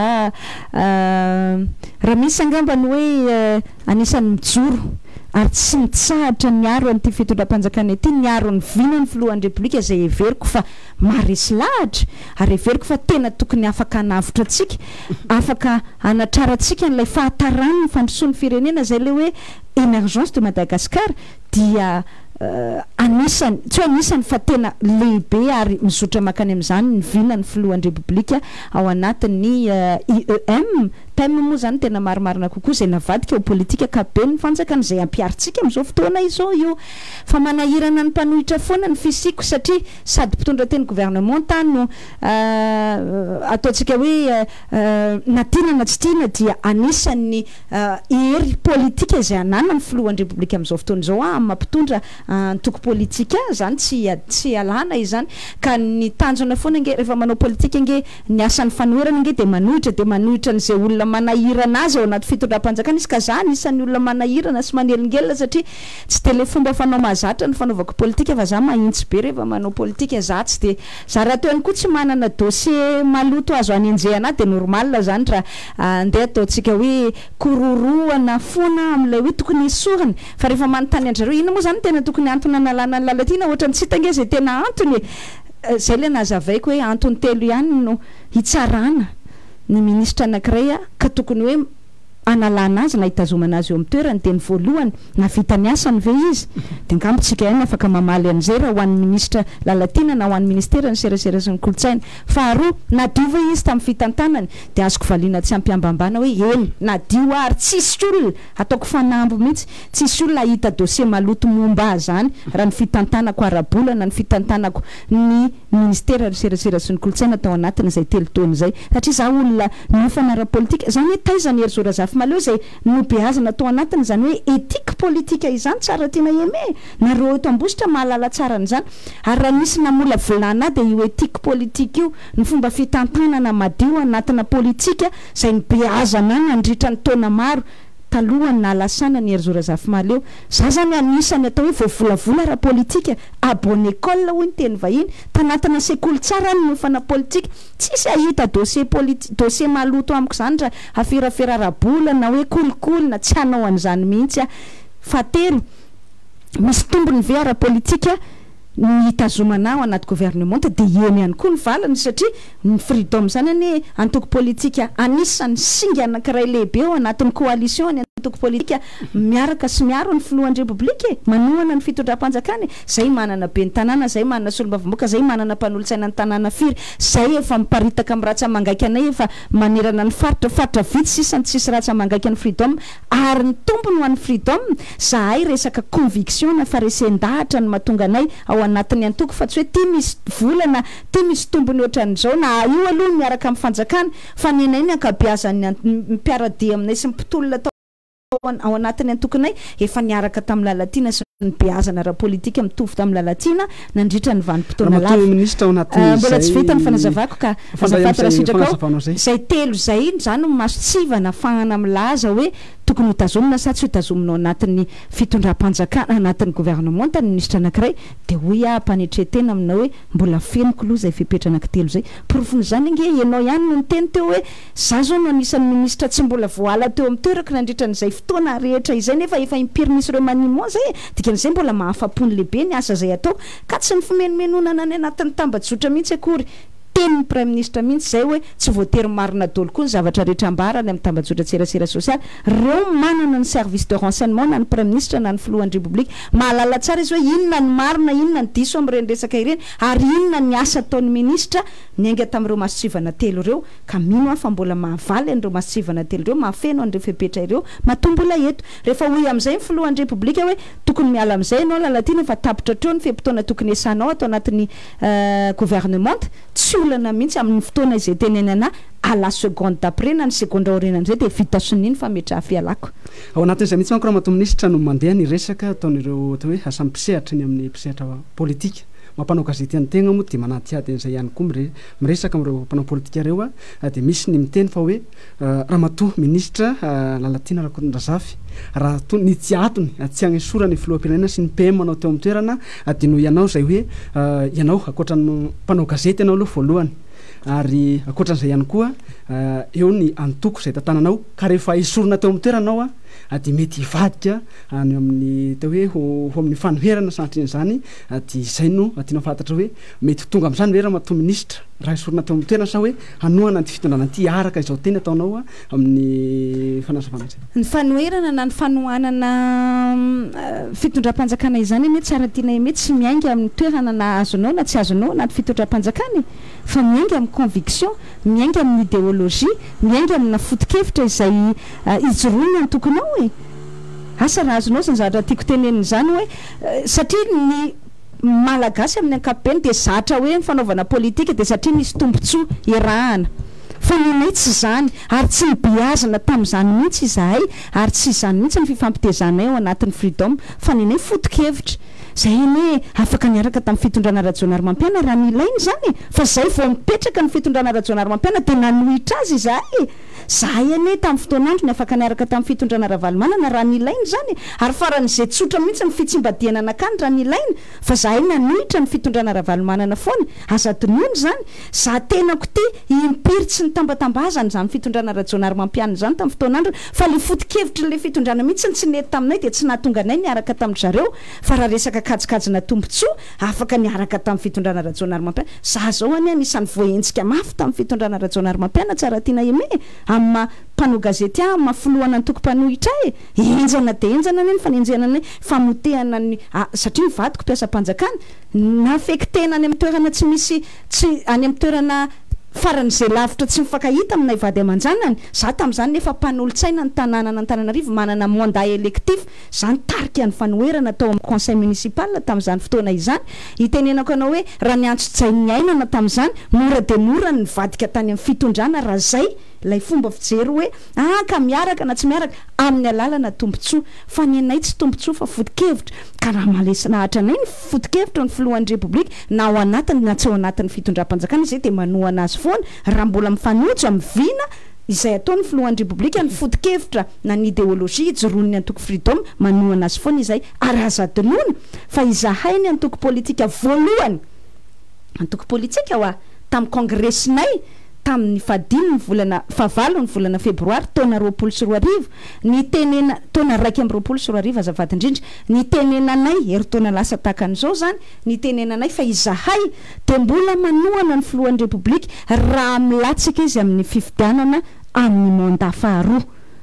raha misy angambany hoe anisan'ny mijoro ary tsy mitsahatra niaro an'ity fitondram-panjakana ity niaro ny vina ny filohan'ny République izay heveriko fa maresy lahatra ary heveriko fa tena tokony afaka hanavotra atsika afaka hanatrara atsika n'ilay fahatarany ny fandrosoan'ny firenena izay le hoe émergence de Madagascar dia anisany tsy hoe anisany fa tena lehibe ary mizotra makany amin'izany ny vina ny filohan'ny République ao anatin'ny IEM PEM moa zany tena marimarina kokoa izay navadika ho politika kabe ny fanjakana izay ampiaritsika amin'izao fotoana izao io fa manahirana ny mpanohitra foana ny fisiko satria sady mpitondra teny gouvernement no ataontsika hoe natinana tsy tiana dia anisan'ny hery politika izay anana ny filohan'ny République amin'izao fotoana izao amin'ny mampitondra antoko politika zany tsy alana izany ka ny tanjona foana nge rehefa manao politika nge ny asan'ny fanoherana nge de manohitra n'izay olona manahirana azy ao anaty fitondram-panjakana izy ka zany isan'ny olona manahirana sy manelingelina satria tsy de le fomba fanao mahazatra ny fanaovako politika fa za mahintsy be rehefa manao politika za tsy de za raha teo ihany koa tsy manana dossier maloto azo any enjehana de normal zany raha andeha ataontsika hoe kororoana foana amin'ilay hoe tokony isorana fa rehefa manontany anjareo ina moa zany tena tokony antony analana ny Lalatiana ohatra ny tsy hitange zay tena antony zay le nazavaiko hoe antony telo ihany no hitsarana ny ministra anankiray ka tokony hoe analana azy na hitazomana azy eo amin'ny toerany teny voalohany na vita ny asany ve izy dia ngambontsika ihany afaka mamaly an'izay raha ho an'ny ministra Lalatiana na ho an'ny ministera ny serasera sy ny kolotsaina. Faharoa, nadio ve izy tamin'ny fitantanany dia azoko valiana tsy ampiambambana hoe eny nadio ary tsisy olona ataoko fanambo mihitsy, tsisy olona hita dossier maloto momba zany raha ny fitantanako arabolana ny fitantanako ny ministera ny serasera sy ny kolotsaina tao anatiny izay telo taona izay satria za olona nofana ara-politika zany hoe taizany ery Zorazafy maleo izay nobeazana tao anatiny zany hoe etika politika izany tsara tena eme nareo eto ambositra mahalala tsara n'izany ary raha nisy namola volana dia io etika politika io ny fomba fitantanana madio anatina politika izay nibeazana nandritra ny taona maro talohany nalasana ny ery Zorazafy maleo. Za zany anisany atao hoe voavolavola raha politika abonne école hoy ny teny vahiny tanatina sekoly tsara ny nofana politika tsisy ahita dossier maloto amiko zany raha aferafera rabolana hoe kolikolina tsy hanao an'izany mihitsy a. Fahatelo, misy tombony ve ara-politika ny hitazomana ao anaty gouvernement dia eny ihany koa ny valany satria ny freedom zany hoe antoko politika anisan'ny singa anankiray lehibe ao anatin'ny coalition ny antoko politika miaraka sy miaro ny filohan'ny republika manohana ny fitondram-panjakana zay manana be ny tanàna, zay manana solombavam-boaka, zay manana mpanolotsaina ny tanàna firy, zay efa miparitaka amin'ny ratsa mangaika anay efa manerana ny faritra vitsy sisany tsisy ratsa mangaika ny freedom ary ny tompony ho an'ny freedom zahay resaka conviction na faresen-dahatra ny mahatonga anay ao anatiny antoko fa tsy hoe ty misy volana ty misy tombony ohatran'izao na io aloha miaraka amin'ny fanjakana fa nenay ny ankabeazany mpiaradia aminay sy mpitolona ao anatiny antokonay efa niaraka tamin'ny Lalatiana sy ny beazana ara-politika mitovy tamin'ny Lalatiana nandritra ny vanim-potoana lava. Mbola tsy vita ny fanazavako ka azafady raha sitraka zay telo zay zany masotsivana fahana milaza hoe tokony hitazomina sa tsy hitazominao anatin'ny fitondram-panjakana anatin'ny gouvernement ny ministra anankiray dia hoy mpanetretena aminao hoe mbola feniko aloha zay fipetra anankitelo zay porofony zany nge ianao ihany no niteny teo hoe za zao no anisan'ny ministra tsy mbola voala teo amin'ny toerako nandritra n'izay fotoana rehetra izay nefa efa impiry-misy ireo manimo zay dikan'izay mbola mahafapony lehibe ny asa zay atao ka tsy ny fimenomenonana ny anatin'ny tambajotra mihitsy akory tenin'ny prime ministre mihitsy zay hoe tsy voatery marina dolo koa ny zavatra rehetra ambarany amin'ny tambajotra tserasera sosialy reo manana ny service de renseignement na ny prime ministre na ny filohan'ny republika mahalala tsara izy hoe inona ny marina inona ny diso amin'ireny resaka ireny ary inona ny asa ataon'ny ministra niainga tamin'ireo masotsivana telo ireo ka mino afa mbola mahavaly an'ireo masotsivana telo ireo mahafeno an'ireo fepetra ireo matombola eto rehefa hoy amin'izay ny filohan'ny republika hoe tokony miala amin'izay ianao Lalatiana fa tapitra treo ny fepotona tokony esanao atao anatin'ny gouvernement tsy olana mihitsy amin'ny fotoana izay tenenana à la seconde d'après na ny seconde aorenan'izay dia vita soniny fa metra hafialako ao anatin'izay mihitsy manko raha mato ministra no mandeha ny resaka ataon'ireo atao hoe asa mpisehatra ny amin'ny mpisehatra politika mampanao gazety any tegna moa dia manaty ady an'izay ihany koa miresaka amin'ireo mpanao politika ireo dia misy ny miteny fa hoe raha matoa ministra Lalatiana Rakotodrazafy raha to ny tsy atony tsy agnesorany ny filoham-pirenena sy ny PM anao teo amin'ny toerana dia no ianao zay hoe ianao akoatran'ny mpanao gazety ianao aloha voalohany ary akoatran'izay ihany koa eo ny antoko izay tantananao ka rehefa esorina teo amin'ny toeranao dia mety hivadika any amin'ny tao hoe ho amin'ny fanoherana sanatrin'izany dia izay no tiana fantatra hoe mety tonga amin'izany hoe raha matoa ministra raha esorina teo amin'ny toerana sa hoe hanohana ny fitondrana ty araka izao teny ataonao amin'ny fanazavana zay ny fanoherana na ny fanohanana fitondram-panjakana izany mety tsara tiana mety tsy miainga amin'ny toerana na azonao na tsy azonao anaty fitondram-panjakana fa miainga amin'ny conviction miainga amin'ny idéologie miainga amina foto-kevitra izay ijoroana ny tokonao hoe asa raha azonao zany zavatra tiako teneniny zany hoe satria ny malagasy amin'ny ankapobeny dia zatra hoe ny fanaovana politika dia satria misy tombotsoa irahana fa nenay tsy zany ary tsy nibeazana tamin'izany mihitsy izahay ary tsy izany mihitsy ny fifampitezanay ao anatin'ny freedom fa nenay foto-kevitra zay hoe afaka niaraka tamin'ny fitondrana rajonary mampiana raha nilainy zany fa zay vao mipetraka ny fitondrana rajonary mampiana dia nanohitra azy izahay zahay ane tamin'ny fotoanandro ny afaka niaraka tamin'ny fitondrana ravalomanana raha nilainy zany ary faran'izay tsotra mihitsy ny fitsimbadiana anakany raha nilainy fa zahay nanohitra ny fitondrana ravalomanana foana aza tonoany zany za tenako ty impiry tsy ny tambatambazany zany fitondrana rajonary mampianina zany tamin'ny fotoanandro fa le foto-kevitra le fitondrana mihitsy tsy nety taminay dia tsy nahatonga anay niaraka tamin'ny zareo fa raha resaka kajikajina tombontsoa afaka niaraka tamin'ny fitondrana rajonary mampianina za zao any anisan'ny voahentsika mafy tamin'ny fitondrana rajonary mampianina tsara tiana eme amin'ny mpano gazety amin'ny filohana ny tokom-panohitra enjana dia enjana any fa nenjana ny famotehana ny satria mivadiko mpiasa-panjakana nafektena any amin'ny toerana tsy misy tsy any amin'ny toerana faran'izay lavitra tsy mifankahita aminay vady aman-janany za tamin'izany nefa mpanolo-tsaina ny tanànana Antananarivo manana mandat électif zany tarika ny fanoherana atao amin'ny conseil municipal tamin'izany fotoana izany itenenako anao hoe raha ny antso-tsain'ny ainana tamin'izany mora dia mora ny vadika tany amin'ny fitondrana raha zay lay fomba fijery hoe ka miaraka na tsy miaraka amin'ny alalana tombontsoa fa ny anay tsy tombontsoa fa foto-kevitra ka raha malesina hatra anay ny foto-kevitra ny filohan'ny republika na ao anatiny na tsy ao anatin'ny fitondram-panjakana izay dia manohana azy foana raha mbola mifanojo amin'ny vina izay ataony filohan'ny republika ny foto-kevitra na ny idéologie ijoron'ny antoko freedom manohana azy foana izay ary aza-dinoana fa izahainy antoko politika voalohany antoko politika hoa tamin'ny kongresinay tamin'ny fadiny volana fahavalony volana febroary taona 2024 ny tenena taona 2024 azavady indrindra ny tenenanay ery taona lasa takan'izao zany ny tenenanay fa izahay dia mbola manohana ny filohan'ny republika raha milatsaka izy amin'ny fifidianana amin'ny mandat faharoa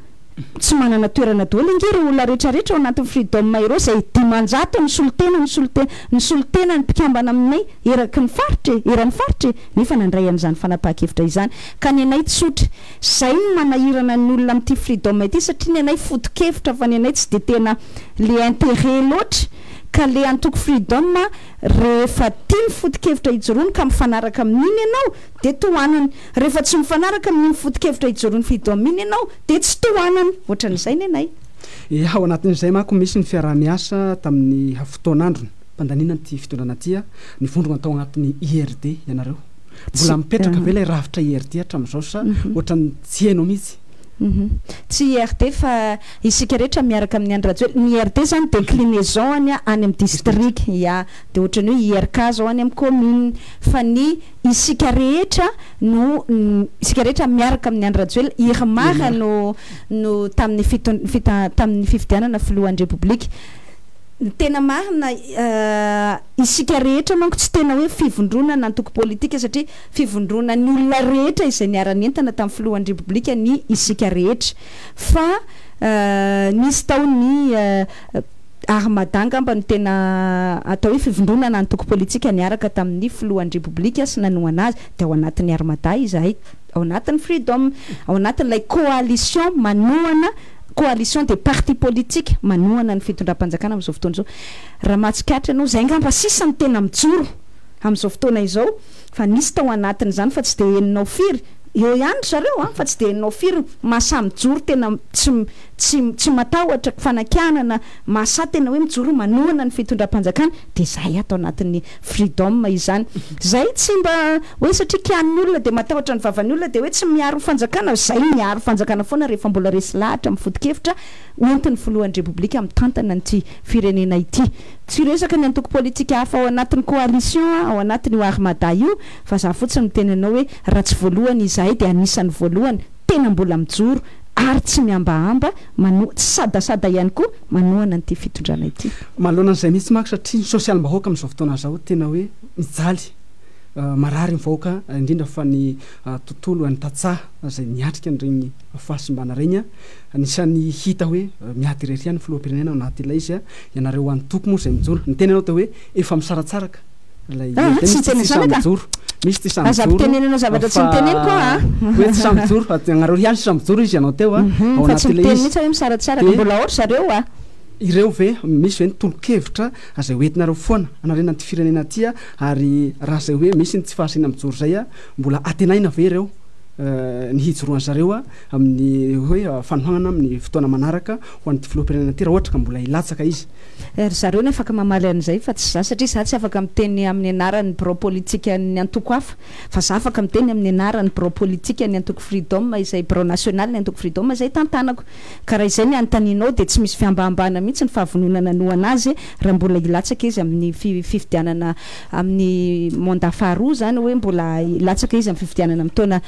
tsy manana toerana daholo ingery olona rehetrarehetra ao anatin'ny freedom ireo izay dimanjato ny solotena ny mpikambana aminay eraky ny faritra eran'ny faritra nefa nandray amin'izany fanapaha-kevitra izany ka ny anay tsotra zay ny manahirana ny olona amin'ity freedom ity satria ny anay foto-kevitra fa ny anay tsy dia tena le intérêt loatra ka le antoko freedom rehefa tia ny foto-kevitra ijoroany ka mifanaraka amin'iny ianao dia tohanany rehefa tsy mifanaraka amin'iny foto-kevitra ijoroany freedom iny ianao dia tsy tohanany ohatran'izay ny anay ao anatin'izay manko misy ny fiaraha-miasa tamin'ny fotoanandrony mpandanina nyty fitondrana tya ny vondrona atao anatin'ny IRD ianareo mbola mipetraka ve ilay ravitra IRD hatramin'izao sa ohatran'ny tsy hainao mihitsy tsy IRD fa isika rehetra miaraka amin'ny andrajoely ny IRD zany déclinaison any amin'ny district dia ohatrany hoe IRK zao any amin'ny commune fa ny isika rehetra miaraka amin'ny andrajoely irmara no tamin'ny fifidianana filohan'ny republika tena marina isika rehetra manko tsy tena hoe fivondrona na antoko politika satria fivondrona ny olona rehetra izay niara-nientana tamin'ny filohan'ny republika ny isika rehetra fa nisy tao ny armadanga mba ny tena atao hoe fivondrona na antoko politika niaraka tamin'ny filohan'ny republika sy nanohana azy dia ao anatin'ny armada izahay ao anatin'ny freedom ao anatin'ilay coalition manohana coalition des partis politiques manohana ny fitondram-panjakana amin'izao fotoana izao raha matsikatra ianao zay ngamba sisany tena mijoro amin'izao fotoana izao fa nisy tao anatin'izany fa tsy dia heninao firy eo ihany zareo fa tsy dia heninao firy masa mijoro tena tsy matahotra fanakianana masa tena hoe mijoro manohana ny fitondram-panjakana dia zay atao anatin'ny freedom izany zay tsy mba hoe satria kian'ny olona dia matahotra ny vavan'ny olona dia hoe tsy miaro fanjakana zay miaro fanjakana foana rehefa mbola resy lahatra amin'ny foto-kevitra oentin'ny filohan'ny republika amin'ny tantana nyty firenena ity tsy resaka ny antoko politika hafa ao anatin'ny coalition ao anatin'ny io armada io fa za fotsiny mitenanao hoe raha tsy voalohany izahay dia anisan'ny voalohany tena mbola mijoro ary tsy miambahamba tsy sadasada ihany koa manohana nyty fitondrana ity manoloana n'izay mihitsy mako satria ny sosialim-bahoaka amin'izao fotoana zao tena hoe mijaly marary mivahoaka indrindra fa ny tontolo any tatsaha zay niatrika n'regny fahasimbana regny anisan'ny hita hoe miady irery ihany filoham-pirenena ao anaty ilay izy ianareo antoko moa zay mijoro ny tena anao dia hoe efa misaratsaraka mijoro misy ty samitenenanao zavatra tsy miteneny koa hoe tsy samijoro fa anareo ihany sy samijoro izy ianao teo ao anaty ilay izy hoe misaratsaraka mbola ohatra zareo ireo ve misy ve ny tolo-kevitra zay hoentinareo foana anarena ty firenena tya ary raha zay hoe misy ny tsy fahasina mijoro zay mbola atenaina ve ireo ny hijoroany zareo amin'ny hoe fanohanana amin'ny fotoana manaraka ho an'ty filoham-pirenena ty raha ohatra ka mbola ilatsaka izy zareo ny afaka mamaly an'izay fa tsy za satria za tsy afaka miteny amin'ny anaran'ny bureau politika ny antoko hafa fa za afaka miteny amin'ny anaran'ny bureau politika ny antoko freedom izay bureau national ny antoko freedom izay tantanako ka raha izay ny anontanianao dia tsy misy fiambahambahana mihitsy ny fahavononana nohana azy raha mbola ilatsaka izy amin'ny fifidianana amin'ny mandat faharoa zany hoe mbola ilatsaka izy amin'ny fifidianana amin'ny taona telo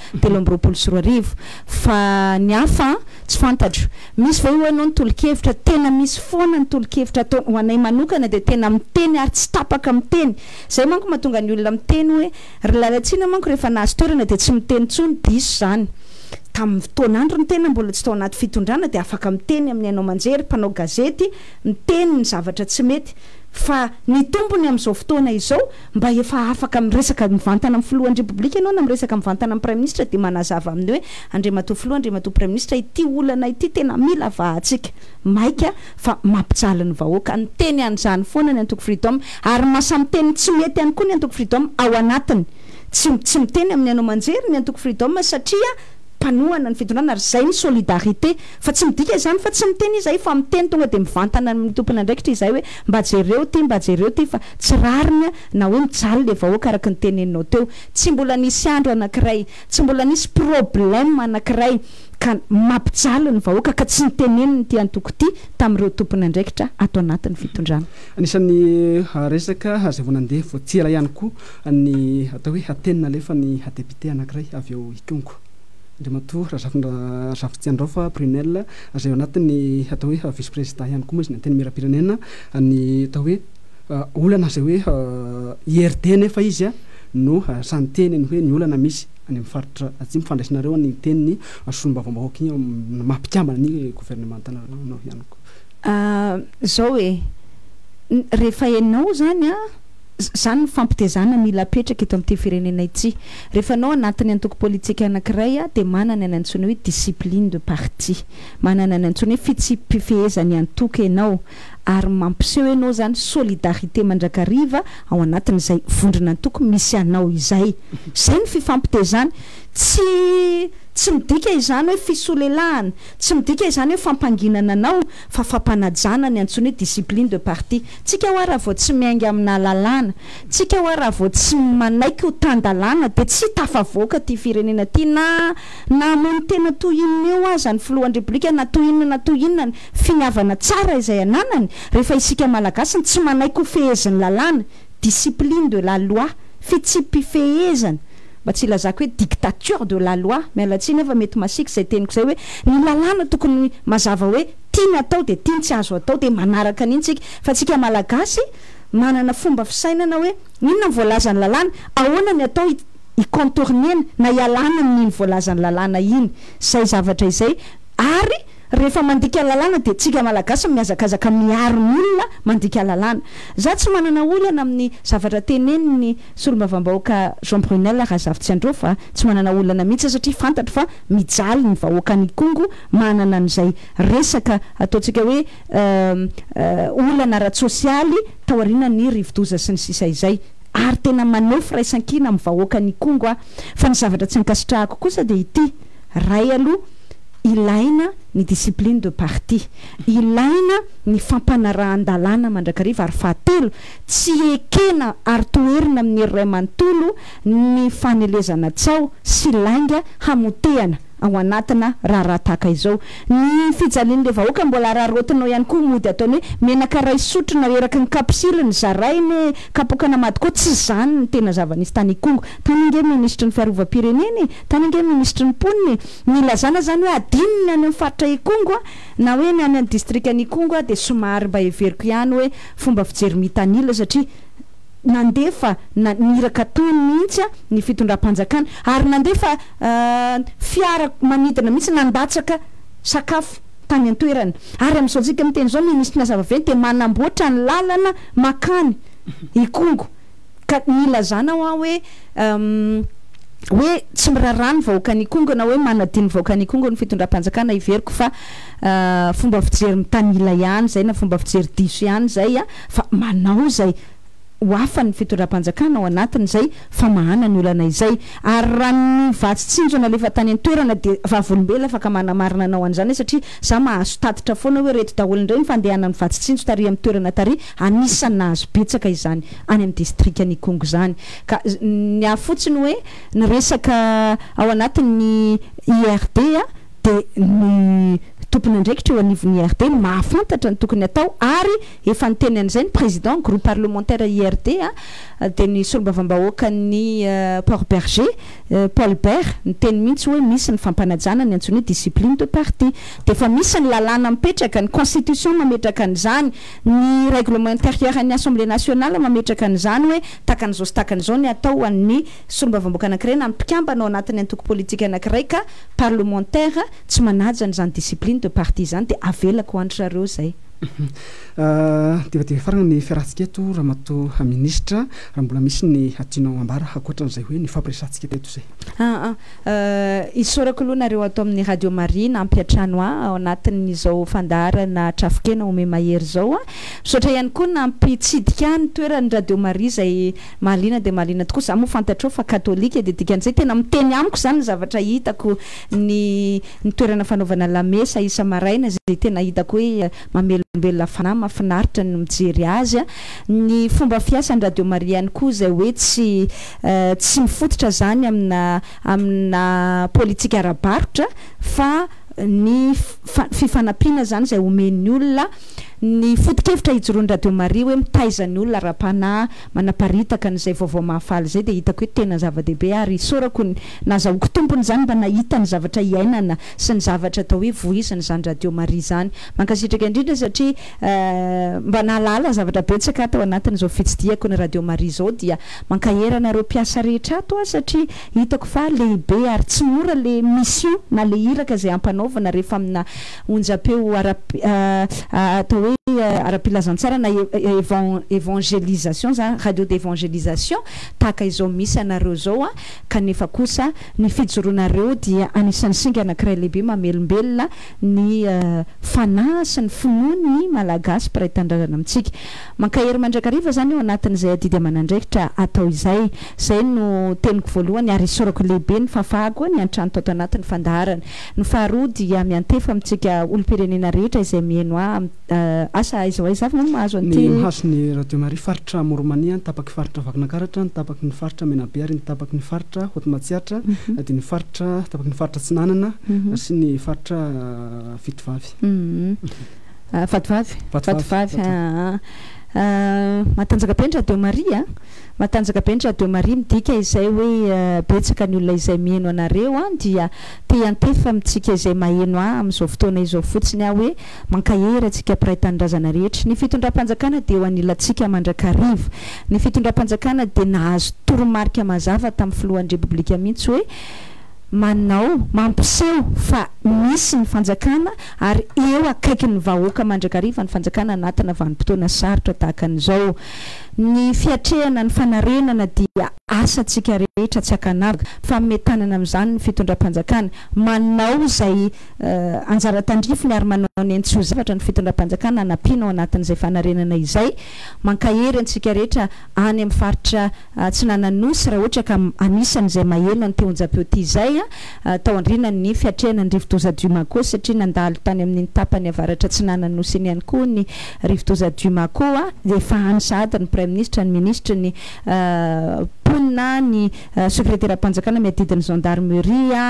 2024 fa ny hafa tsy fantatro misy va io anao nitolo-kevitra tena misy foana nitolo-kevitra atao ho anay manokana de tena miteny ary tsy tapaka miteny zay manko mahatonga ny olona miteny hoe ry Lalatiana manko rehefa nahazo toerana de tsy miteny tsony diso zany tamin'ny fotoan'andro ny tena mbola tsy tao anaty fitondrana de afaka miteny amin'ny anao manjery mpanao gazety miteny ny zavatra tsy mety fa ny tompony amin'izao fotoana izao mba efa afaka miresaka mivantana amin'ny filohan'ny repoblika ianao na miresaka mivantana amin'ny prime ministre de manazava amin'ny hoe andriamatoa filoha andriamatoa prime ministre ity olana ity tena mila vahatsika maika fa mampijaly ny vahoaka ny teny an'izany foana ny antoko freedom ary masamy teny tsy mety ihany koa ny antoko freedom ao anatiny tsy miteny amin'ny anao manjery ny antoko freedom satria panoana ny fitondrana ary zay ny solidarité fa tsy midika izany fa tsy miteny izay fa miteny tonga de mivantana amin'ny tompony andraikitra izay hoe mba jereo ty fa tsy rarina na hoe mijaly le vahoaka araka ny teneninao teo tsy mbola nisy andro anankiray tsy mbola nisy problème anankiray ka mampijaly ny vahoaka ka tsy niteneniny ty antoko ty tamin'ireo tompony andraikitra ato anatin'ny fitondrana anisan'ny resaka zay vao nandeha voatsila ihany koa ny atao hoe hatenina alefa ny hadepité anankiray avy eo ikongo andriamatoa razafitsiandrao fa prunel zay ao anatiny atao hoe vice président ihany koa moa izy ny anteny mirapirenena ny atao hoe olana zay hoe IRD nefa izy a no santeny ny hoe ny olana misy any amin'ny faritra atsy mifandraisinareo ny teniny solombavam-bahoaka igny mampikambana ny gouvernementanao ihany koa zao hoe rehefa ianao zany a zany ny fampitezana mila apetraka eto amin'ity firenena ity rehefa anao anatin'ny antoko politika anankiray a de manana ny antsoina hoe discipline de parti manana ny antsoina hoe fitsipifehezany antoko ianao ary mampiseho ianao zany solidarité mandrakariva ao anatin'izay vondrona antoko misy anao izay zay ny fifampitezana tsy midika izany hoe fisolelahana tsy midika izany hoe fampanginana anao fa fampanajana ny antsoina hoe discipline de parti tsika ho raha vao tsy miainga amina lalàna tsika ho raha vao tsy manaiky ho tandalàna de tsy tafavoaka ty firenena ty na amono tena toy inona eo aza ny filohan'ny repoblika na toy inona finiavana tsara izay ananany rehefa isika malagasy tsy manaiky ho fehezany lalàna discipline de la loi fitsipifehezana mba tsy ilazako hoe dictature de la loi mialatsiny efa mety masiky zay teniko zay hoe ny lalàna tokony mazava hoe tiany atao de tiany tsy azo atao de manaraka an'iny tsika fa tsika malagasy manana fomba fisainana hoe inona ny voalazany lalàna ahoana ny atao icontournena na ialana amin'iny voalazany lalàna iny zay zavatra izay ary rehefa mandika lalàna de tsika malagasy miazakazaka miaro olona mandika lalàna za tsy manana olana amin'ny zavatra teneniny solombavam-bahoaka Jean Brunel razafitsiandreo fa tsy manana olana mihitsy satria fantatro fa mijaly ny vahoaka ny Kongo manana an'izay resaka ataontsika hoe olana ara-tsosialy taoriana ny rivodoza sy ny sisa izay ary tena maneho firaisan-kina amin'ny vahoaka ny Kongo fa ny zavatra tsy nikasitrahako kosa de ity ray aloha ilaina ny discipline de parti ilaina ny fampanarahan-dalàna mandrakariva ary fahatelo tsy ekena ary toerina amin'ny ray manontolo ny fanelezana tsao sy lainga hamotehana ao anatina raha tahaka izao ny fijalian'le vahoaka mbola raharotinao ihany koa mody ataony hoe menaka ray sotrona eraky ny kapisiliny zarainy kapokana mady koa tsy zany ny tena zava-nisy tany Kongo tany inge ministry ny fiarovam-pireneny tany inge ministry ny poniny milazana zany hoe adininy any amin'ny faritra Kongo na hoe ny any amin'ny district any Kongo de somary mba everiko ihany hoe fomba fijery mitanila satria nandefa niraka toy mihitsy ny fitondram-panjakana ary nandefa fiara manidina mihitsy nandatsaka sakafo tany an-toerana ary amin'izao tsika miteny zao ministrina zavaventy de manamboatra ny lalana makany i Kongo ka nilazana hoe tsy mirarany vahoaka ny Kongo na hoe manadiny vahoaka ny Kongo ny fitondram-panjakana iveriko fa fomba fijery mitanila ihany zay na fomba fijery diso ihany zay fa manao zay hoafa ny fitondram-panjakana ao anatin'izay fa mahana ny olana izay ary raha ny vatsitsinjona lefa tany an-toerana de vavolombela afaka manamarina anao an'izany satria za mahazo tatitra foana hoe reto daholo indray ny fandehana ny vatsi-tsinjo tary amin'ny toerana tary anisany nahazo betsaka izany any amin'ny district ny Kongo zany ka ny afotsiny hoe ny resaka ao anatin'ny IRD de ny tompony andraikitra eo anivon'ny IRD mahafantatra ny tokony atao ary efa niteny an'izay ny président groupe parlementaire IRD dia ny solombavambahoaka ny Port Berger Paul Bert niteny mihitsy hoe misy ny fampanajana ny antsoina discipline de parti dia efa misy ny lalàna mipetraka ny constitution mametraka an'izany ny règlement intérieur ny assemblée nationale mametraka an'izany hoe takan'izao sy takan'izao ny atao an'ny solombavambahoaka anankiray na mpikambanao anatin'ny antoko politika anankiray ka parlementaire tsy manaja n'izany discipline de parti zany dia avelako andry zareo zay dia farana ny fiarahantsika eto raha mato ministra raha mbola misy ny atianao ambara ankoatran'izay hoe ny fampiresantsika teto zay isorako aloha nareo atao amin'ny radio Marie nampiatrano ao anatin'izao fandaharana trafokena ome mahery zao misaotra ihany koa nampitsidika ny toerany radio Marie zay mahaliana dia mahaliana tokoa za moa fantatrao fa katolika dia dikan'izay tena miteny amiko zany ny zavatra hitako ny toerana fanaovana lamesa isa maraina zay tena hitako hoe mamelombelona fanahy mahafinaritra ny mijery azy ny fomba fiasan'ny radio Marie ihany koa zay hoe tsy mifototra zany amina politika ara-barotra fa ny fifanampiana zany zay omen'ny olona ny foto-kevitra hijoroan'ny radio Marie hoe mitaizan'ny olona ra-panahy manaparitaka n'izay vaovao mahafaly zay dia hitako hoe tena zava-dehibe ary isorako nazahoako tompony zany mba nahita ny zavatra iainana sy ny zavatra atao hoe voizany zany radio Marie zany mankasitraka indrindra satria mba nahalala zavatra betsaka atao anatin'izao fitsidiako ny radio Marie zao dia mankaheranareo mpiasa rehetra ato satria hitako fa lehibe ary tsy mora le mission na le iraka zay ampanaovana rehefa amina onjam-peo atao hoe ara-pilazantsara na évangélisation zany radio d'évangélisation tahaka izao misy anareo zao kanefa kosa ny fijoroanareo dia anisan'ny singa anankiray lehibe mamelombelona ny fanahy sy ny finoany malagasy mpiray tandrarana amintsika mankahery mandrakariva zany eo anatin'izay adidy amanandraikitra atao izay no teniko voalohany ary isorako lehibe ny fafahako ny antrano tato anatin'ny fandaharana ny faharoa dia miantefa amintsika olom-pirenena rehetra izay mihaino asa aiza aizavy no mahazo ny mahasony radio Marie faritra Moromania nitapaky faritra Vakinankaratra nitapaky ny faritra Menabeary nitapaky ny faritra Hotomatsiatra dia ny faritra tapaky ny faritra Tsinanana sy ny faritra Fitovavy Fatovavy matanjaka be ny radio Marie matanjaka be ny radio Marie midika izay hoe betsaka ny olona izay mihaino anareo dia te antefa amintsika izay maheno amin'izao fotoana izao fotsiny hoe mankahery antsika mpiray tanindrazana rehetra ny fitondram-panjakana dia ho anilantsika mandrakariva ny fitondram-panjakana dia nahazo toromarika mazava tamin'ny filohan'ny repoblika mihitsy hoe manao mampiseho fa misy ny fanjakana ary eo akaiky ny vahoaka mandrakariva ny fanjakana anatina vanim-potoana sarotra tahaka an'izao ny fiatrehana ny fanarenana dia asantsika rehetra tsy akanavaka fa metanana amin'izany ny fitondram-panjakana manao zay anjara tandrifiny ary manao ny antso zavatra ny fitondram-panjakana anampiana ao anatin'izay fanarenana izay mankahery antsika rehetra any amin'ny faritra Tsinananosy raha ohatra ka anisan'izay maheno ny teonjam-peo ty izay tao andrina ny fiatrehana ny rivo-doza Dumako satria nandalo tany amin'ny tapany avaratra Tsinananosy iny ihany koa ny rivo-doza Dumako dia efa any sahady ny ministre ny ministre ny ponina ny secrétaire am-panjakana miadidin'ny gendarmerie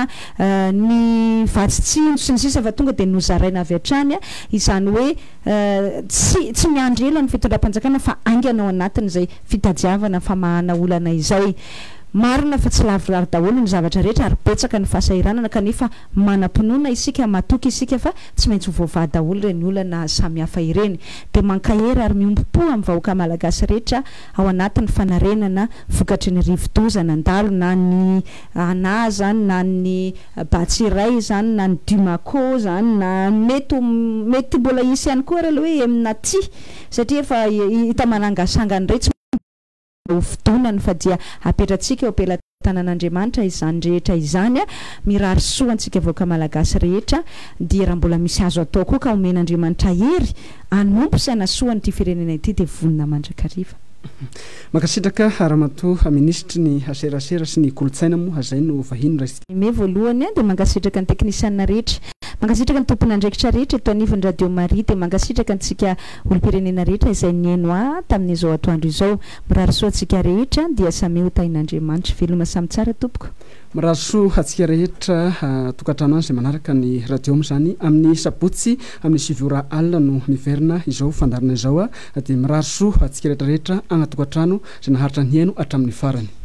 ny vatsitsino sy ny sisa fa tonga dia nozaraina avy hatrany izany hoe tsy miandry ela ny fitondram-panjakana fa ainganao anatin'izay fitadiavana famahana olana izay marina fa tsy lavorary daholo ny zavatra rehetra ary betsaka ny fahasahiranana kanefa manam-pinoana isika matoky isika fa tsy maintsy hovaovà daholo ireny olana samy hafa ireny dia mankahery ary miompo amin'ny vahoaka malagasy rehetra ao anatin'ny fanarenana vokatry ny rivo-doza nandalo na ny ana zany na ny Batsiray zany na ny Dumako zany na mety mbola isy ihany koa raha hoe amina ty satria efa hita manangasangany rehetra fotonany fa dia apetratsika eo ampelantanan'Andriamanitra izany rehetra izany mirary soa antsika vahoaka malagasy rehetra dia raha mbola misy azo atao koa ka omen'Andriamanitra hery anompo sy anasoany ity firenena ity dia vonina mandrakariva makasitraka raha-mato ministra ny aserasera sy ny kolotsaina moa zay no vahiny raha me voalohany dia mankasitraka ny teknisianina rehetra mangasitraka ny tompony andraikitra rehetra eto anivon'ny radio Marie dia mangasitraka antsika olo-pirenena rehetra izay nieno tamin'izao atoandro izao mirarisoa antsika rehetra dia samy ho tain'Andriamanitra veloma samy tsara tompoko miraso atsika rehetra tokantrano izay manaraka ny radio zany amin'ny sabotsy amin'ny 7 alina no miverina izao fandarina izao dia miraso atsika rehetra agna tokantrano izay naharitra ny heno hatramin'ny farany